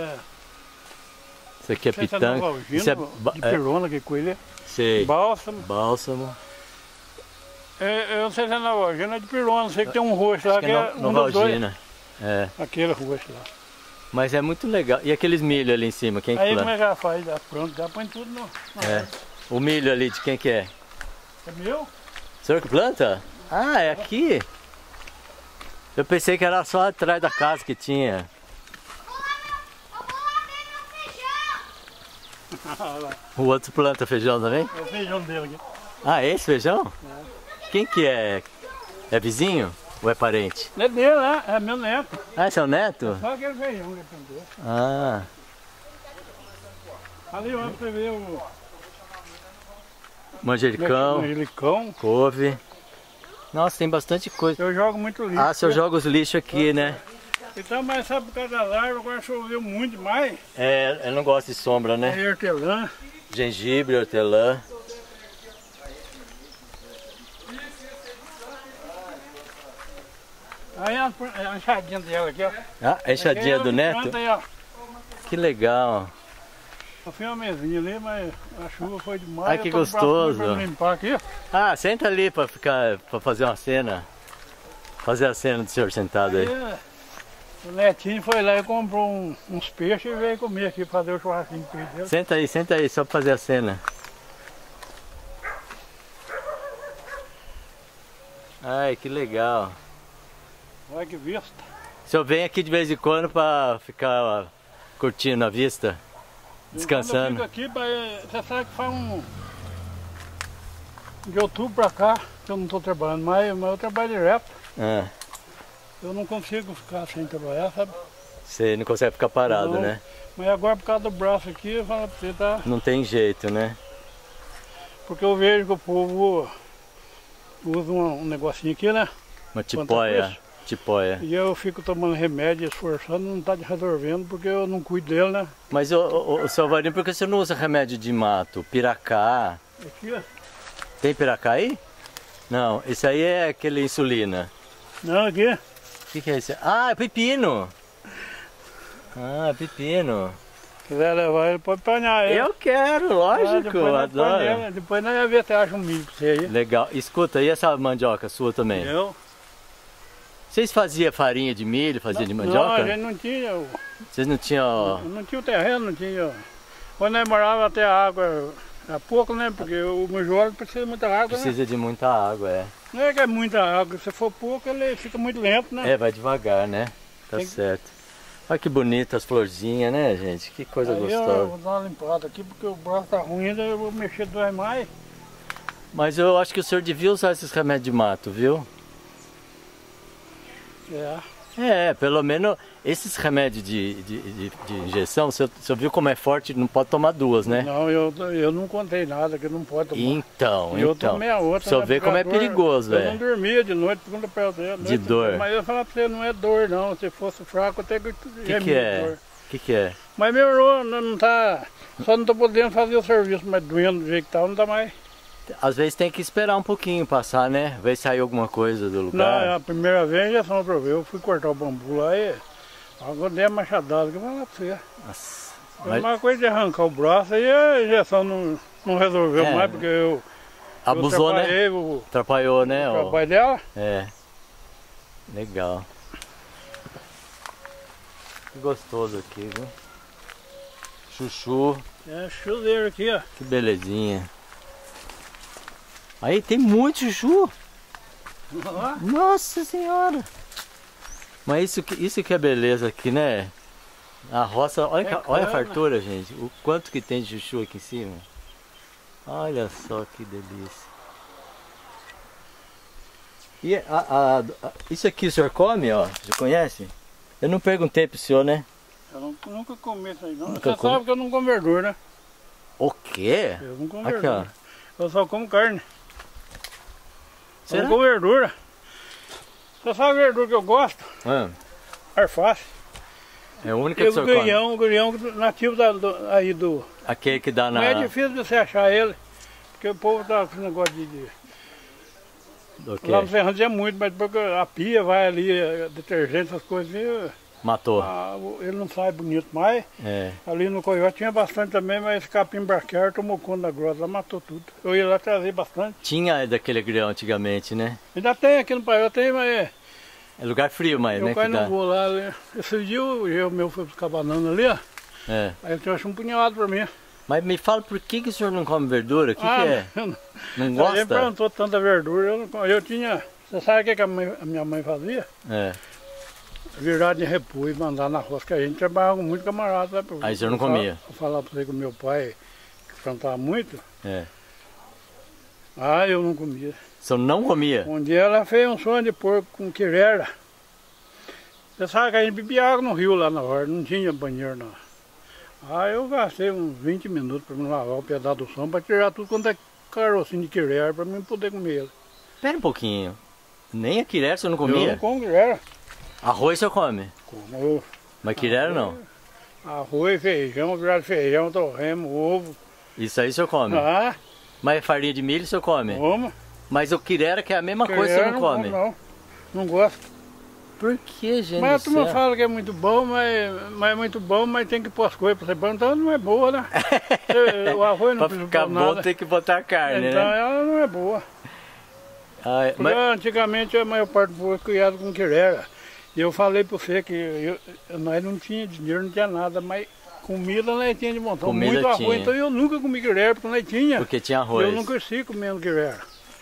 Isso aqui é pitanga. Isso é de pirona, que coisa. sei. Bálsamo. Bálsamo. Eu não sei se é Novalgina, é de pirona. Sei que tem um roxo lá Acho que é um dos dois. Novalgina. É. Aquele roxo lá. Mas é muito legal. E aqueles milho ali em cima, quem que Aí como planta? é que ela faz? Já pronto, já põe tudo no. É. O milho ali, de quem que é? É meu? O senhor que planta? Ah, é aqui? Eu pensei que era só atrás da casa que tinha. O outro planta feijão também? É o feijão dele aqui. Ah, esse feijão? É. Quem que é? É vizinho? Ou é parente? Não é dele, né? É meu neto. Ah, esse é o neto? Só aquele feijão que ele plantou. Ah, Ali ó, você vê o manjericão, manjericão. couve. Nossa, tem bastante coisa. Eu jogo muito lixo. Ah, o senhor joga os lixos aqui, né? Então, mas sabe por causa da larva, agora choveu muito demais. É, eu não gosto de sombra, né? É hortelã. Gengibre, hortelã. Aí a enxadinha dela aqui, ó. Ah, a enxadinha do neto? Planta aí, ó. Que legal. Eu fiz uma mesinha ali, mas a chuva foi demais. Ai, que eu tô gostoso. pra limpar aqui. Ah, senta ali pra fazer uma cena. Fazer a cena do senhor sentado aí. O netinho foi lá e comprou uns peixes e veio comer aqui, fazer o churrasquinho com ele. Senta aí, só pra fazer a cena. Ai, que legal. Olha que vista. O senhor vem aqui de vez em quando pra ficar curtindo a vista? Descansando? Eu fico aqui, você sabe que faz de outubro pra cá, que eu não estou trabalhando mais, mas eu trabalho direto. Ah, Eu não consigo ficar sem trabalhar, sabe? você não consegue ficar parado, Não. né? Mas agora por causa do braço aqui, eu falo pra você, tá? Não tem jeito, né? Porque eu vejo que o povo usa um negocinho aqui, né? Uma tipóia. Tipóia. E eu fico tomando remédio, esforçando, não tá resolvendo porque eu não cuido dele, né? Mas, ô Salvarinho, por que você não usa remédio de mato? Piracá, Aqui, ó. Tem piracaí? Não, esse aí é aquele insulina. Não, aqui. O que é esse? Ah, é pepino. Ah, pepino. Se quiser levar ele, pode apanhar ele. Eu quero, lógico, depois nós adoro. apanhamos, depois nós vamos ver se acha um milho pra você aí. Legal. Escuta, e essa mandioca sua também? Eu? Vocês faziam farinha de milho, faziam de Não, mandioca? a gente não tinha. Vocês não tinham... Não tinha o terreno, não tinha. Quando nós morávamos até a água, é pouco, né? Porque o mijolo precisa de muita água, né? Precisa de muita água, é. Não é que é muita água, se for pouco ele fica muito lento, né? É, vai devagar, né? Tá certo. Olha que bonita as florzinhas, né, gente? Que coisa Aí gostosa. eu vou dar uma limpada aqui porque o braço tá ruim, ainda eu vou mexer 2 mais. Mas eu acho que o senhor devia usar esses remédios de mato, viu? É. É, pelo menos esses remédios de injeção, o senhor viu como é forte, não pode tomar duas, né? Não, eu não contei nada que não pode tomar. Então, Eu tomei a outra. O senhor né, vê porque como a é dor- perigoso, Eu não dormia de noite, segunda para De dor. Mas eu falava pra você, não é dor não. Se fosse fraco, até que O que é? O que é? Mas meu irmão não tá. Só não tô podendo fazer o serviço, mas doendo do jeito que tá, não dá mais. Às vezes tem que esperar um pouquinho passar, né? Ver se saiu alguma coisa do Não, lugar. a primeira vez a injeção provei. Eu fui cortar o bambu lá e. Agora dei a machadada que eu vou falar pra você. Nossa, É uma coisa de arrancar o braço aí a injeção não resolveu É, mais, porque eu. abusou, né? atrapalhei o Atrapalhou, né? ó. trabalho dela. É. Legal. Que gostoso aqui, viu? Chuchu. É chuveiro aqui, ó. Que belezinha. Aí tem muito chuchu. Nossa senhora. Mas isso que é beleza aqui, né? A roça, olha, olha a fartura, gente. O quanto que tem de chuchu aqui em cima. Olha só que delícia. E isso aqui o senhor come, ó? Você conhece? Eu não perguntei pro senhor, né? Eu nunca comi isso aí não. Nunca Você come? sabe que eu não como verdura, né? O quê? Eu não como Aqui, verdura. ó. Eu só como carne. Eu Será? não como verdura. Você sabe a verdura que eu gosto? Ah, Alface. é a única E que o o senhor come. o grilhão nativo aí do... Aquele que dá na... Não é difícil de você achar ele. Porque o povo tá com esse negócio Do quê? Lá no Serrano é muito, mas porque a pia vai ali, detergente, essas coisas, Matou. ele não sai bonito mais. É. Ali no Coiote tinha bastante também, mas esse capim braquiário tomou conta da grossa, lá matou tudo. Eu ia lá trazer bastante. Tinha daquele grão antigamente, né? Ainda tem aqui no Paiol, tem, mas É lugar frio, mas, eu né? quase Que não dá. vou lá. Esse dia o meu foi buscar banana ali, ó. É. Aí ele trouxe um punhado pra mim. Mas me fala por que o senhor não come verdura? O que é? eu não, Não Ele gosta? perguntou tanta verdura, eu tinha... Você sabe o que a minha mãe fazia? É. Virar de repolho e mandar na roça, que a gente trabalhava com muito camarada. Né? Aí o senhor não comia? Vou falar pra você que o meu pai, que plantava muito, É. eu não comia. O senhor não comia? Um dia ela fez um sonho de porco com quirera. Você sabe que a gente bebia água no rio lá na hora, não tinha banheiro não. Aí eu gastei uns 20 minutos para me lavar o pedaço do som, para tirar tudo quanto é carocinho de quirera, para mim poder comer ele. Pera um pouquinho. Nem a quirera o senhor não Eu comia? não como quirera. Arroz o senhor come? Como Mas quirera não? arroz, feijão, virado de feijão, torremo, ovo. Isso aí o senhor come? Ah, Mas farinha de milho o senhor come? como. Mas o quirera que é a mesma coisa o Quirera senhor não come? como, não. Não gosto. Por que, gente? Mas a do turma céu? fala que é muito bom, mas é muito bom, mas tem que pôr as coisas para ser bom, então não é boa, né? O arroz não Pra precisa ficar pôr bom nada. tem que botar carne, Então né? ela não é boa. Ai, Porque mas... antigamente a maior parte do povo foi criado com quirera. E eu falei para você que nós não tinha dinheiro, não tinha nada, mas comida nós tinha de montão. Comida Muito arroz, tinha. então eu nunca comi quirera, porque nós tinha. Porque tinha arroz. Eu não cresci comendo quirera.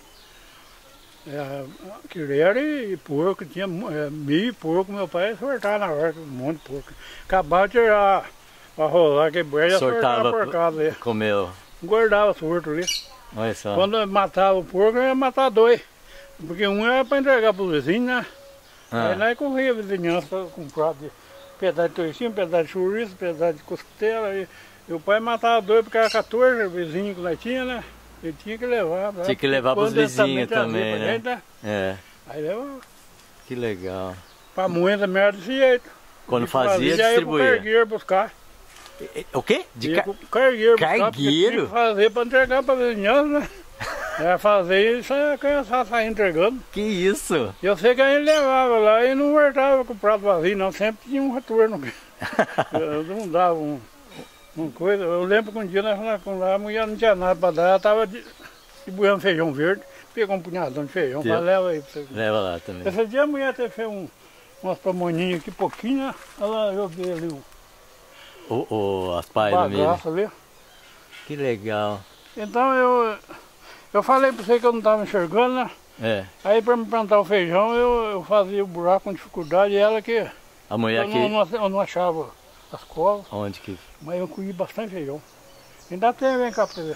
Quirera e porco, tinha milho e porco, meu pai sortava na horta, um monte de porco. Acabava de tirar a rolar, que já sortava a porcada ali. Comeu. Guardava surto ali. Olha só. Quando eu matava o porco, eu ia matar 2. Porque um era para entregar para os vizinhos, né? Aí nós corria a vizinhança para comprar pedaço de toicinho, pedaço de chouriço, pedaço de costela. E o pai matava 2 porque era 14 vizinhos que nós tinha, né? Ele tinha que levar. Tinha que levar para os vizinhos também, né? Gente, né? É. Aí levava. Que legal. Pamonha também era desse jeito. Quando E fazia, aí pro distribuía. cargueiro buscar. O quê? Cargueiro. Cargueiro? Tinha que fazer para entregar para vizinhança, né? É fazer isso e começar a sair entregando. Que isso? Eu sei que a gente levava lá e não voltava com o prato vazio, não. Sempre tinha um retorno. Eu não dava uma coisa. Eu lembro que um dia nós falamos lá, a mulher não tinha nada para dar, ela estava dibuiando feijão verde, pegou um punhadão de feijão, mas leva aí para você. Leva lá também. Esse dia a mulher até fez umas pamoninhas aqui, pouquinho, né? Ela joguei ali as pais do milho. ali. Que legal. Então eu falei para você que eu não estava enxergando, né? É. Aí para me plantar o feijão eu fazia o buraco com dificuldade e ela que... A mulher aqui... Eu não achava as covas. Onde que... Mas eu colhi bastante feijão. Ainda tem, vem cá pra ver.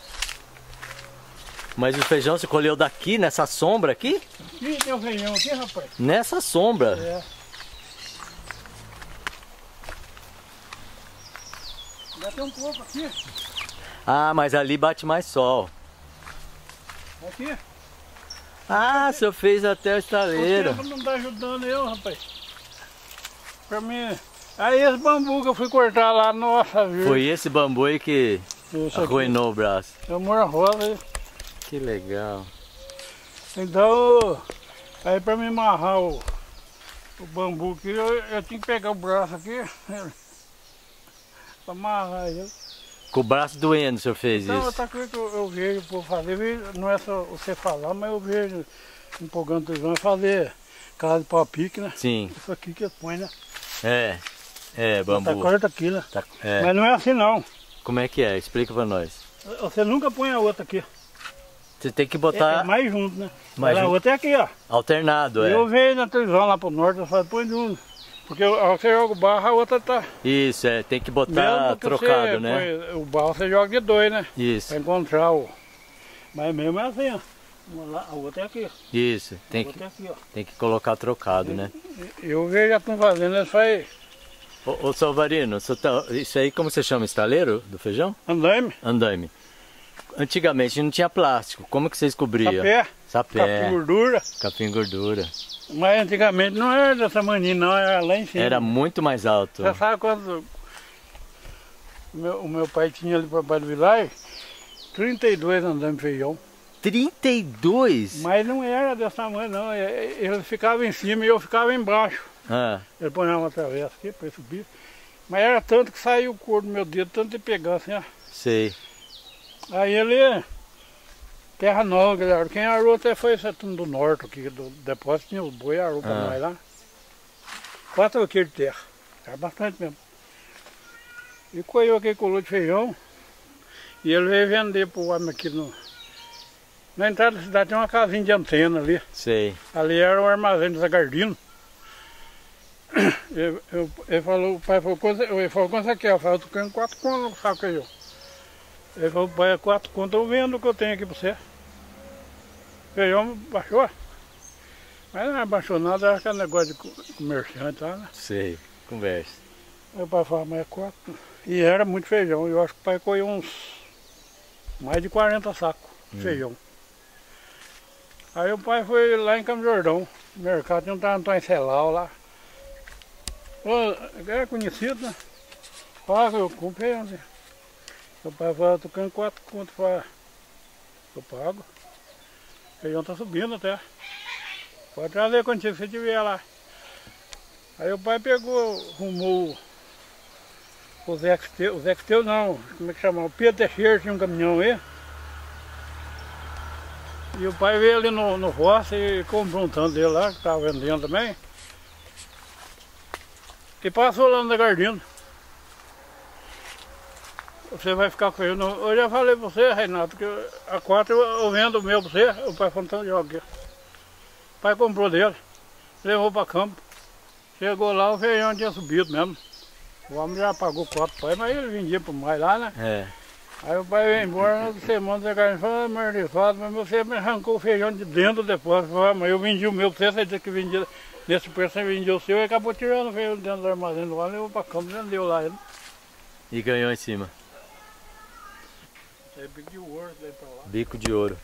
Mas o feijão você colheu daqui, nessa sombra aqui? Aqui tem o feijão aqui, rapaz. Nessa sombra? É. Ainda tem um pouco aqui. Ah, mas ali bate mais sol. Aqui. Ah, o senhor fez até o estaleiro. O tempo não tá ajudando eu, rapaz. Pra mim... Aí esse bambu que eu fui cortar lá, nossa, viu? Foi esse bambu aí que arruinou o braço. É o Moura Rosa aí. Que legal. Então, aí pra me amarrar o bambu aqui, eu tinha que pegar o braço aqui, pra amarrar ele. Com o braço doendo o senhor fez então, isso? Outra coisa que eu vejo por fazer, não é só você falar, mas eu vejo empolgando televisão, é fazer casa de pau-pique, né? Sim. Isso aqui que põe, né? Bambu. Tá corta aqui, né? Tá, Mas não é assim não. Como é que é? Explica pra nós. Você nunca põe a outra aqui. Você tem que botar... É mais junto, né? Mais a junto. outra é aqui, ó. Alternado, Eu vejo na televisão lá pro norte, eu falo, põe junto. Porque você joga o barro, a outra tá... Isso, tem que botar trocado, você né? Põe, o barro você joga de dois, né? Isso. Pra encontrar o... Mas mesmo é assim, ó. A outra é aqui. Isso, tem que colocar trocado, né? Eu vejo já estão fazendo isso aí. Ô Salvarino, isso aí como você chama? Estaleiro do feijão? Andaime. Andaime. Antigamente não tinha plástico, como que vocês cobriam? Sapé. Sapé. Capim gordura. Capim gordura. Mas antigamente não era dessa maninha não, era lá em cima. Era muito mais alto. Você sabe quando o meu pai tinha ali para baixo do vilarejo? 32 andaime feijão. 32? Mas não era desse tamanho não, ele ficava em cima e eu ficava embaixo. Ah. Ele punha uma travessa aqui para subir. Mas era tanto que saiu o couro do meu dedo, tanto de pegar assim, ó. Sei. Aí ele, terra nova, galera. Quem arou até foi esse turno do norte aqui, do depósito, tinha os boi, arou para nós lá. 4 alqueires de terra, era bastante mesmo. E colheu aquele colo de feijão. E ele veio vender pro homem aqui na entrada da cidade, tem uma casinha de antena ali. Sei. Ali era o armazém do Zé Gardino. Ele falou, o pai falou, quanto você quer? Eu falei, eu tô querendo 4 contos no saco de feijão. Ele falou, pai, é 4 contos, eu vendo o que eu tenho aqui pra você. O feijão baixou. Mas não baixou nada, acho que é negócio de comerciante lá, né? Sei, conversa. Aí o pai falou, mas é 4. E era muito feijão, eu acho que o pai colheu uns mais de 40 sacos de feijão. Aí o pai foi lá em Campo Jordão, no mercado, tinha um Antônio Celal lá. É conhecido, né? Fala, eu comprei ontem. O pai falou, eu tô ganhando 4 contos, eu pago. O feijão tá subindo até. Pode trazer quando você tiver lá. Aí o pai pegou, arrumou o Zé Questeu não, como é que chama? O Pedro Teixeira tinha um caminhão aí. E o pai veio ali no roça e comprou um tanto dele lá, que estava vendendo também. E passou lá no Zé Gardino. Você vai ficar com ele. Eu já falei pra você, Renato, que a 4 eu vendo o meu pra você. O pai falou, então joga aqui. O pai comprou dele, levou pra campo. Chegou lá, o feijão tinha subido mesmo. O homem já pagou 4 pai, mas ele vendia por mais lá, né? É. Aí o pai veio embora, na semana, o Zé Gardino falou, Marlifado, mas você me arrancou o feijão de dentro do depósito. Falei, mas eu vendi o meu pra você disse que vendia, nesse preço você vendia o seu e acabou tirando o feijão dentro do armazém do lá, levou pra campo, vendeu lá ele. E ganhou em cima. É bico de ouro daí pra lá. Bico de ouro.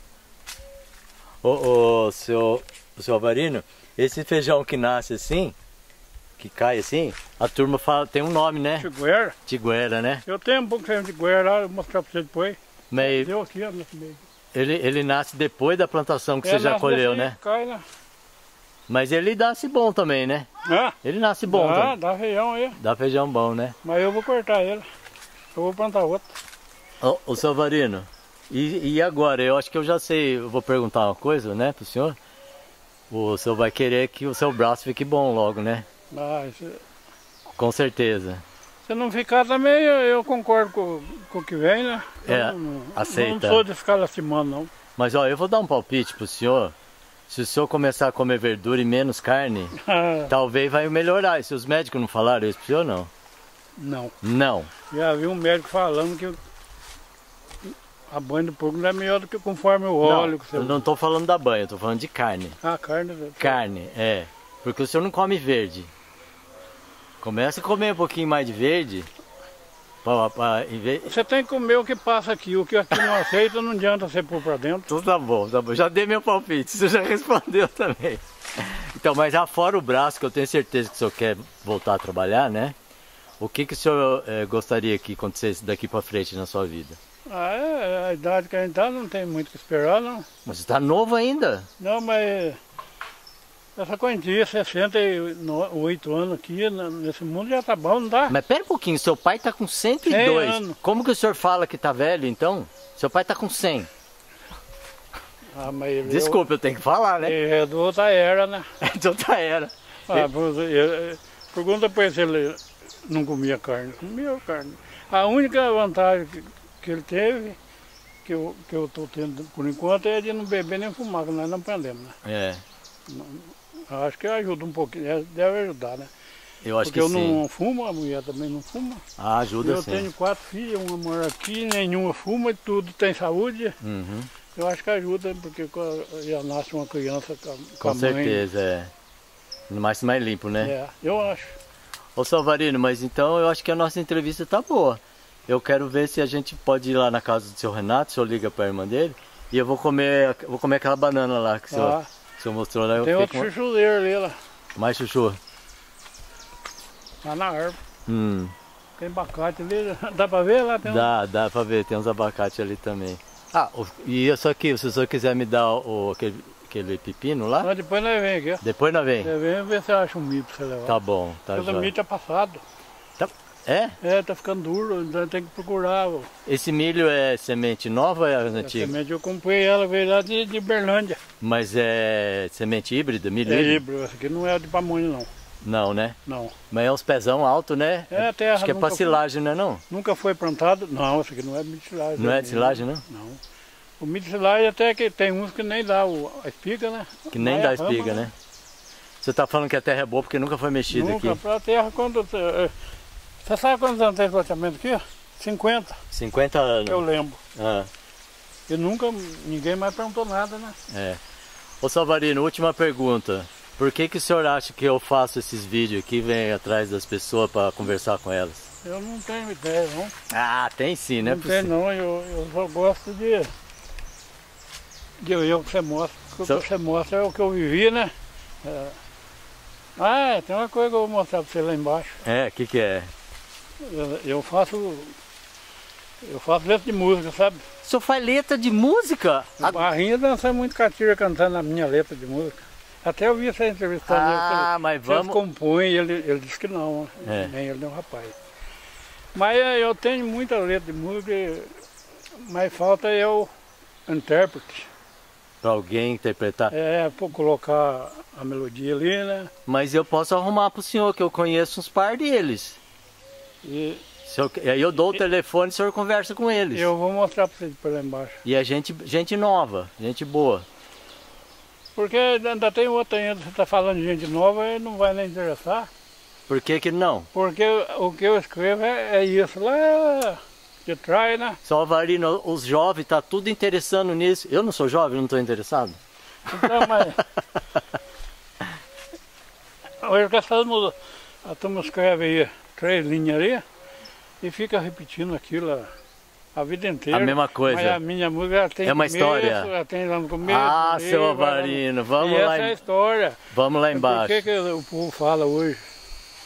Ô, seu Alvarino, esse feijão que nasce assim, que cai assim, a turma fala, tem um nome, né? Tiguera. Tiguera, né? Eu tenho um pouco de tiguera lá, eu vou mostrar pra você depois. Mas Deu aqui, ó, nesse meio. ele nasce depois da plantação que você já nasce colheu, daqui, né? Cai lá. Mas ele nasce bom também, né? Ah, Ele nasce bom também. dá feijão aí. Dá feijão bom, né? Mas eu vou cortar ele. Eu vou plantar outro. Ô seu Varino, e agora? Eu acho que eu já sei, eu vou perguntar uma coisa, né, pro senhor. O senhor vai querer que o seu braço fique bom logo, né? Mas Com certeza. se não ficar também, eu concordo com o que vem, né? É, não, aceita. Não sou de ficar lastimando, não. Mas ó, eu vou dar um palpite pro senhor. Se o senhor começar a comer verdura e menos carne, talvez vai melhorar. E se os médicos não falaram isso pro senhor, não? Não. Não. Já vi um médico falando que a banha do porco não é melhor do que conforme o óleo. Não, eu não tô falando da banha, eu tô falando de carne. Ah, carne. Carne, é. Porque o senhor não come verde. Começa a comer um pouquinho mais de verde. Você tem que comer o que passa aqui. O que aqui não aceita, não adianta você pôr pra dentro. Então tá bom, tá bom. Já dei meu palpite, você já respondeu também. Então, mas afora o braço, que eu tenho certeza que o senhor quer voltar a trabalhar, né? O que o senhor gostaria que acontecesse daqui pra frente na sua vida? A idade que a gente tá, não tem muito o que esperar, não. Mas você tá novo ainda? Não, mas essa quantia, 68 anos aqui nesse mundo já tá bom, não tá? Mas pera um pouquinho, seu pai tá com 102. 100 anos. Como que o senhor fala que tá velho, então? Seu pai tá com 100. Ah, mas ele Desculpa, eu tenho que falar, né? ele é do outra era, né? De outra era. Pergunta pra ele se ele não comia carne. Comia carne. A única vantagem que ele teve, que eu tô tendo por enquanto, é de não beber nem fumar, que nós não aprendemos, né? É. Acho que ajuda um pouquinho, deve ajudar, né? Eu acho Porque que eu sim. não fumo, a mulher também não fuma. Ah, ajuda Eu sim. tenho 4 filhas, uma mora aqui, nenhuma fuma, e tudo tem saúde. Uhum. Eu acho que ajuda, porque já nasce uma criança com Com a mãe. certeza, é. Mais limpo, né? É, eu acho. Ô Salvarino, mas então eu acho que a nossa entrevista tá boa. Eu quero ver se a gente pode ir lá na casa do seu Renato, o senhor liga pra irmã dele, e eu vou comer aquela banana lá que o senhor mostrou lá. Tem outro chuchuleiro ali lá. Mais chuchu. Lá na árvore. Hum. Tem abacate ali, dá pra ver lá? Tem Dá pra ver, tem uns abacates ali também. Ah, e isso aqui, se o senhor quiser me dar aquele pepino lá, Mas depois nós vem aqui, ó. depois nós vem. Nós vem ver se acha um milho pra você levar. Tá bom, tá Porque o jóia. milho tá passado. É? É, tá ficando duro, então tem que procurar. Ó. Esse milho é semente nova ou é antiga? Semente eu comprei ela, veio lá de Berlândia. Mas é semente híbrida, milho É híbrido? híbrido, essa aqui não é de pamonha não. Não, né? Não. Mas é uns pezão alto, né? É terra. Acho que é pra silagem, não é não? Nunca foi plantado. Não, essa aqui não é milho de silagem. Não é de silagem, não? Não. O milho de silagem até que tem uns que nem dá a espiga, né? Que nem dá espiga, né? Você tá falando que a terra é boa porque nunca foi mexida aqui? Nunca, pra terra quando... Você sabe quantos anos tem esse loteamento aqui? 50. 50 anos. Eu lembro. Ah, E nunca, ninguém mais perguntou nada, né? é. Ô Salvarino, última pergunta. Por que o senhor acha que eu faço esses vídeos aqui e venho atrás das pessoas para conversar com elas? Eu não tenho ideia, não. Ah, tem sim, né? Não tenho, não. Eu só gosto de ver o que você mostra. O que você mostra é o que eu vivi, né? Tem uma coisa que eu vou mostrar pra você lá embaixo. É, o que é? Eu faço letra de música, sabe? O senhor faz letra de música? A Barrinha dança muito catira cantando a minha letra de música. Até eu vi essa entrevista dele. Mas Ele vamos... compõe, ele disse que não, nem ele nem o rapaz. Mas eu tenho muita letra de música, mas falta eu intérprete. Para alguém interpretar? Para colocar a melodia ali, né? Mas eu posso arrumar pro senhor, que eu conheço uns par deles. Aí eu dou o telefone e o senhor conversa com eles. Eu vou mostrar para você por lá embaixo. E é gente nova, gente boa. Porque ainda tem outra ainda, você está falando de gente nova, e não vai nem interessar. Por que não? Porque o que eu escrevo é isso lá de trás, né? Salvarino, os jovens tá tudo interessando nisso. Eu não sou jovem, não estou interessado. Então, mas... Hoje a turma escreve aí 3 linhas ali e fica repetindo aquilo a vida inteira. A mesma coisa. Mas a minha música ela tem uma começo, história. ela tem lá no começo. Ah, seu Alvarino, vamos lá. Essa é a história. Vamos lá embaixo. Por que o povo fala hoje?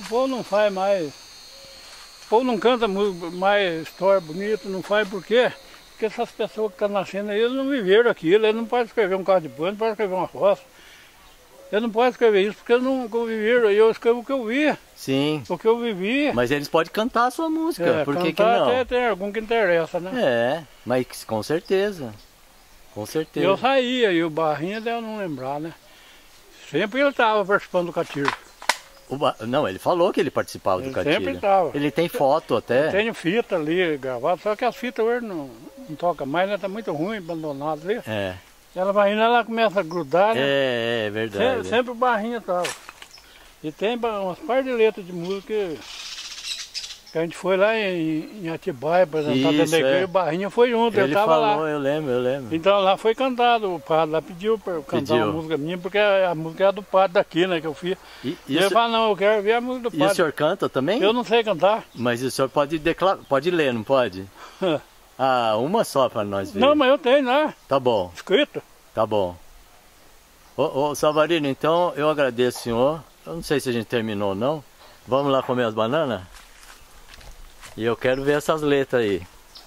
O povo não faz mais. O povo não canta mais história bonita, não faz por quê? Porque essas pessoas que estão nascendo aí, eles não viveram aquilo, eles não podem escrever um carro de banda, não podem escrever uma roça. Eles não podem escrever isso porque eles não viveram, eu escrevo o que eu vi. Sim. O que eu vivi. Mas eles podem cantar a sua música, por que cantar não? Até tem algum que interessa, né? É, mas com certeza. Com certeza. Eu saía e o Barrinha deve não lembrar, né? Sempre ele estava participando do Catira. Não, ele falou que ele participava do Catira. Sempre estava. Ele tem foto até. Tenho fita ali gravada, só que as fitas hoje não toca mais, né? Tá muito ruim, abandonado ali. É. Ela vai indo, ela começa a grudar, né? É verdade. Sempre o Barrinha estava. E tem umas par de letras de música que a gente foi lá em Atibaia apresentar dentro da igreja, e o Barrinha foi junto, ele estava lá. Eu lembro. Então lá foi cantado, o padre lá pediu para eu cantar uma música minha, porque a música era do padre daqui, né, que eu fiz. E ele falou, não, eu quero ver a música do padre. E o senhor canta também? Eu não sei cantar. Mas o senhor pode ler, não pode? Ah, uma só para nós ver. Não, mas eu tenho, né? Tá bom. Escrito. Tá bom. Ô Savarino, então eu agradeço o senhor. Eu não sei se a gente terminou ou não. Vamos lá comer as bananas? E eu quero ver essas letras aí.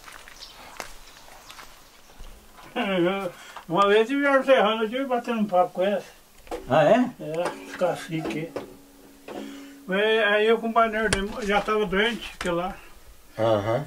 Uma vez eu vieram serrando, eu tive batendo um papo com essa. Ah, é? Os caciques. Aí eu com o baneiro dele, já estava doente, fiquei lá. Aham.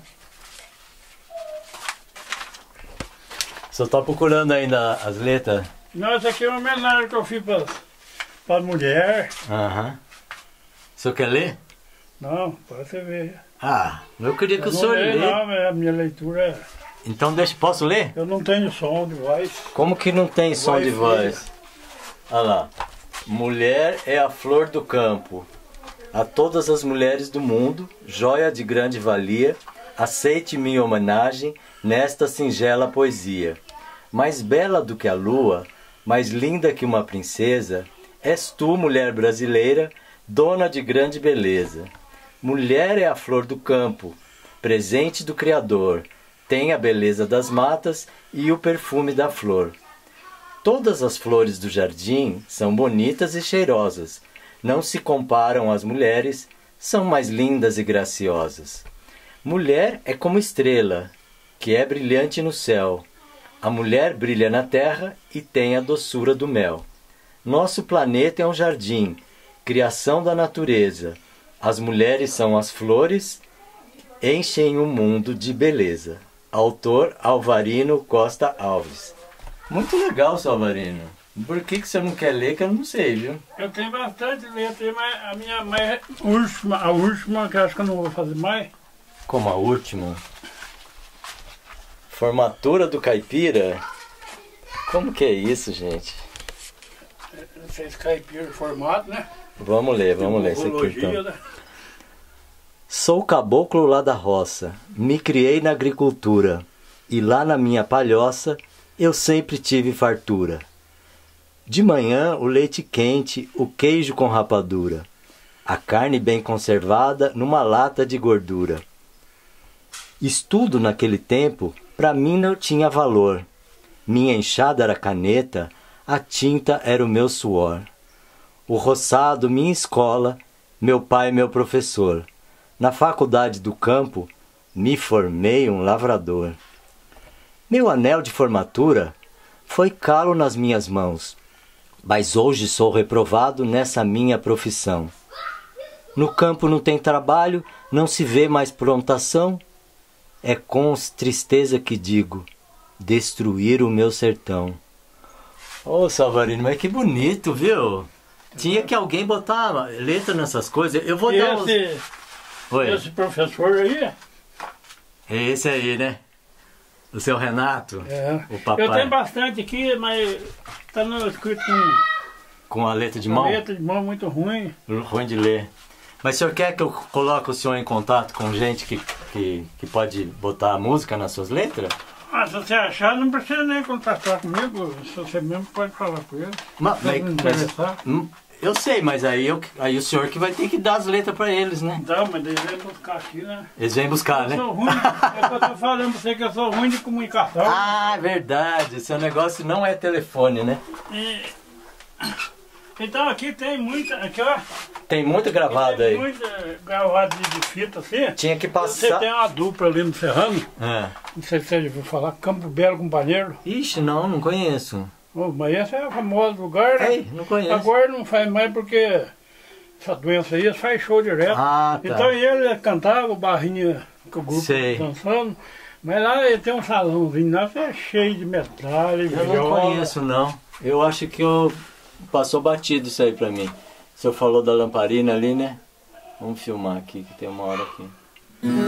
O senhor tá procurando ainda as letras? Não, essa aqui é uma homenagem que eu fiz para mulher. Aham. O senhor quer ler? Não, pode você ver. Ah, eu queria que o senhor lê. Não, a minha leitura é... Então posso ler? Eu não tenho som de voz. Como que não tem som de voz? Olha lá. Mulher é a flor do campo. A todas as mulheres do mundo, joia de grande valia, aceite minha homenagem nesta singela poesia. Mais bela do que a lua, mais linda que uma princesa, és tu, mulher brasileira, dona de grande beleza. Mulher é a flor do campo, presente do Criador, tem a beleza das matas e o perfume da flor. Todas as flores do jardim são bonitas e cheirosas, não se comparam às mulheres, são mais lindas e graciosas. Mulher é como estrela, que é brilhante no céu. A mulher brilha na terra e tem a doçura do mel. Nosso planeta é um jardim, criação da natureza. As mulheres são as flores, enchem o mundo de beleza. Autor Alvarino Costa Alves. Muito legal, seu Alvarino. Por que você não quer ler, que eu não sei, viu? Eu tenho bastante letra, mas a minha mais a última, que eu acho que eu não vou fazer mais. Como a última? Formatura do Caipira? Como que é isso, gente? Não sei se caipira formato, né? Vamos ler isso aqui então. Né? Sou caboclo lá da roça, me criei na agricultura, e lá na minha palhoça eu sempre tive fartura. De manhã o leite quente, o queijo com rapadura, a carne bem conservada numa lata de gordura. Estudo naquele tempo pra mim não tinha valor. Minha enxada era caneta, a tinta era o meu suor. O roçado minha escola, meu pai meu professor. Na faculdade do campo me formei um lavrador. Meu anel de formatura foi calo nas minhas mãos, mas hoje sou reprovado nessa minha profissão. No campo não tem trabalho, não se vê mais plantação. É com tristeza que digo, destruir o meu sertão. Ô, Savarino, mas que bonito, viu? Tinha que alguém botar letra nessas coisas. Eu vou dar esse professor aí? É esse aí, né? O seu Renato? É. O papai. Eu tenho bastante aqui, mas tá no escrito com a letra de mão? Com a letra de mão muito ruim. Ruim de ler. Mas o senhor quer que eu coloque o senhor em contato com gente que pode botar a música nas suas letras? Ah, se você achar, não precisa nem contatar comigo. Se você mesmo pode falar com ele. Mas eu sei, mas aí o senhor que vai ter que dar as letras pra eles, né? Não, mas eles vêm buscar aqui, né? Eles vêm buscar, né? Eu sou ruim, é que eu tô falando pra você que eu sou ruim de comunicação. Ah, verdade. Seu negócio não é telefone, né? Então aqui tem muita, aqui ó, Tem muito gravado Tem aí. muito gravado de fita assim. Tinha que Você passar. tem uma dupla ali no Serrano, É. não sei se você já ouviu falar, Campo Belo Companheiro. Ixi, não conheço. Oh, mas esse é o famoso lugar, né? Ei, não conheço. Agora não faz mais porque essa doença aí faz show direto. Ah, tá. Então ele cantava, o Barrinha com o grupo Sei. dançando. Mas lá ele tem um salãozinho lá, que é cheio de medalha, Eu não viola. conheço, não. Eu acho que passou batido isso aí pra mim. O senhor falou da lamparina ali, né? Vamos filmar aqui, que tem uma hora aqui.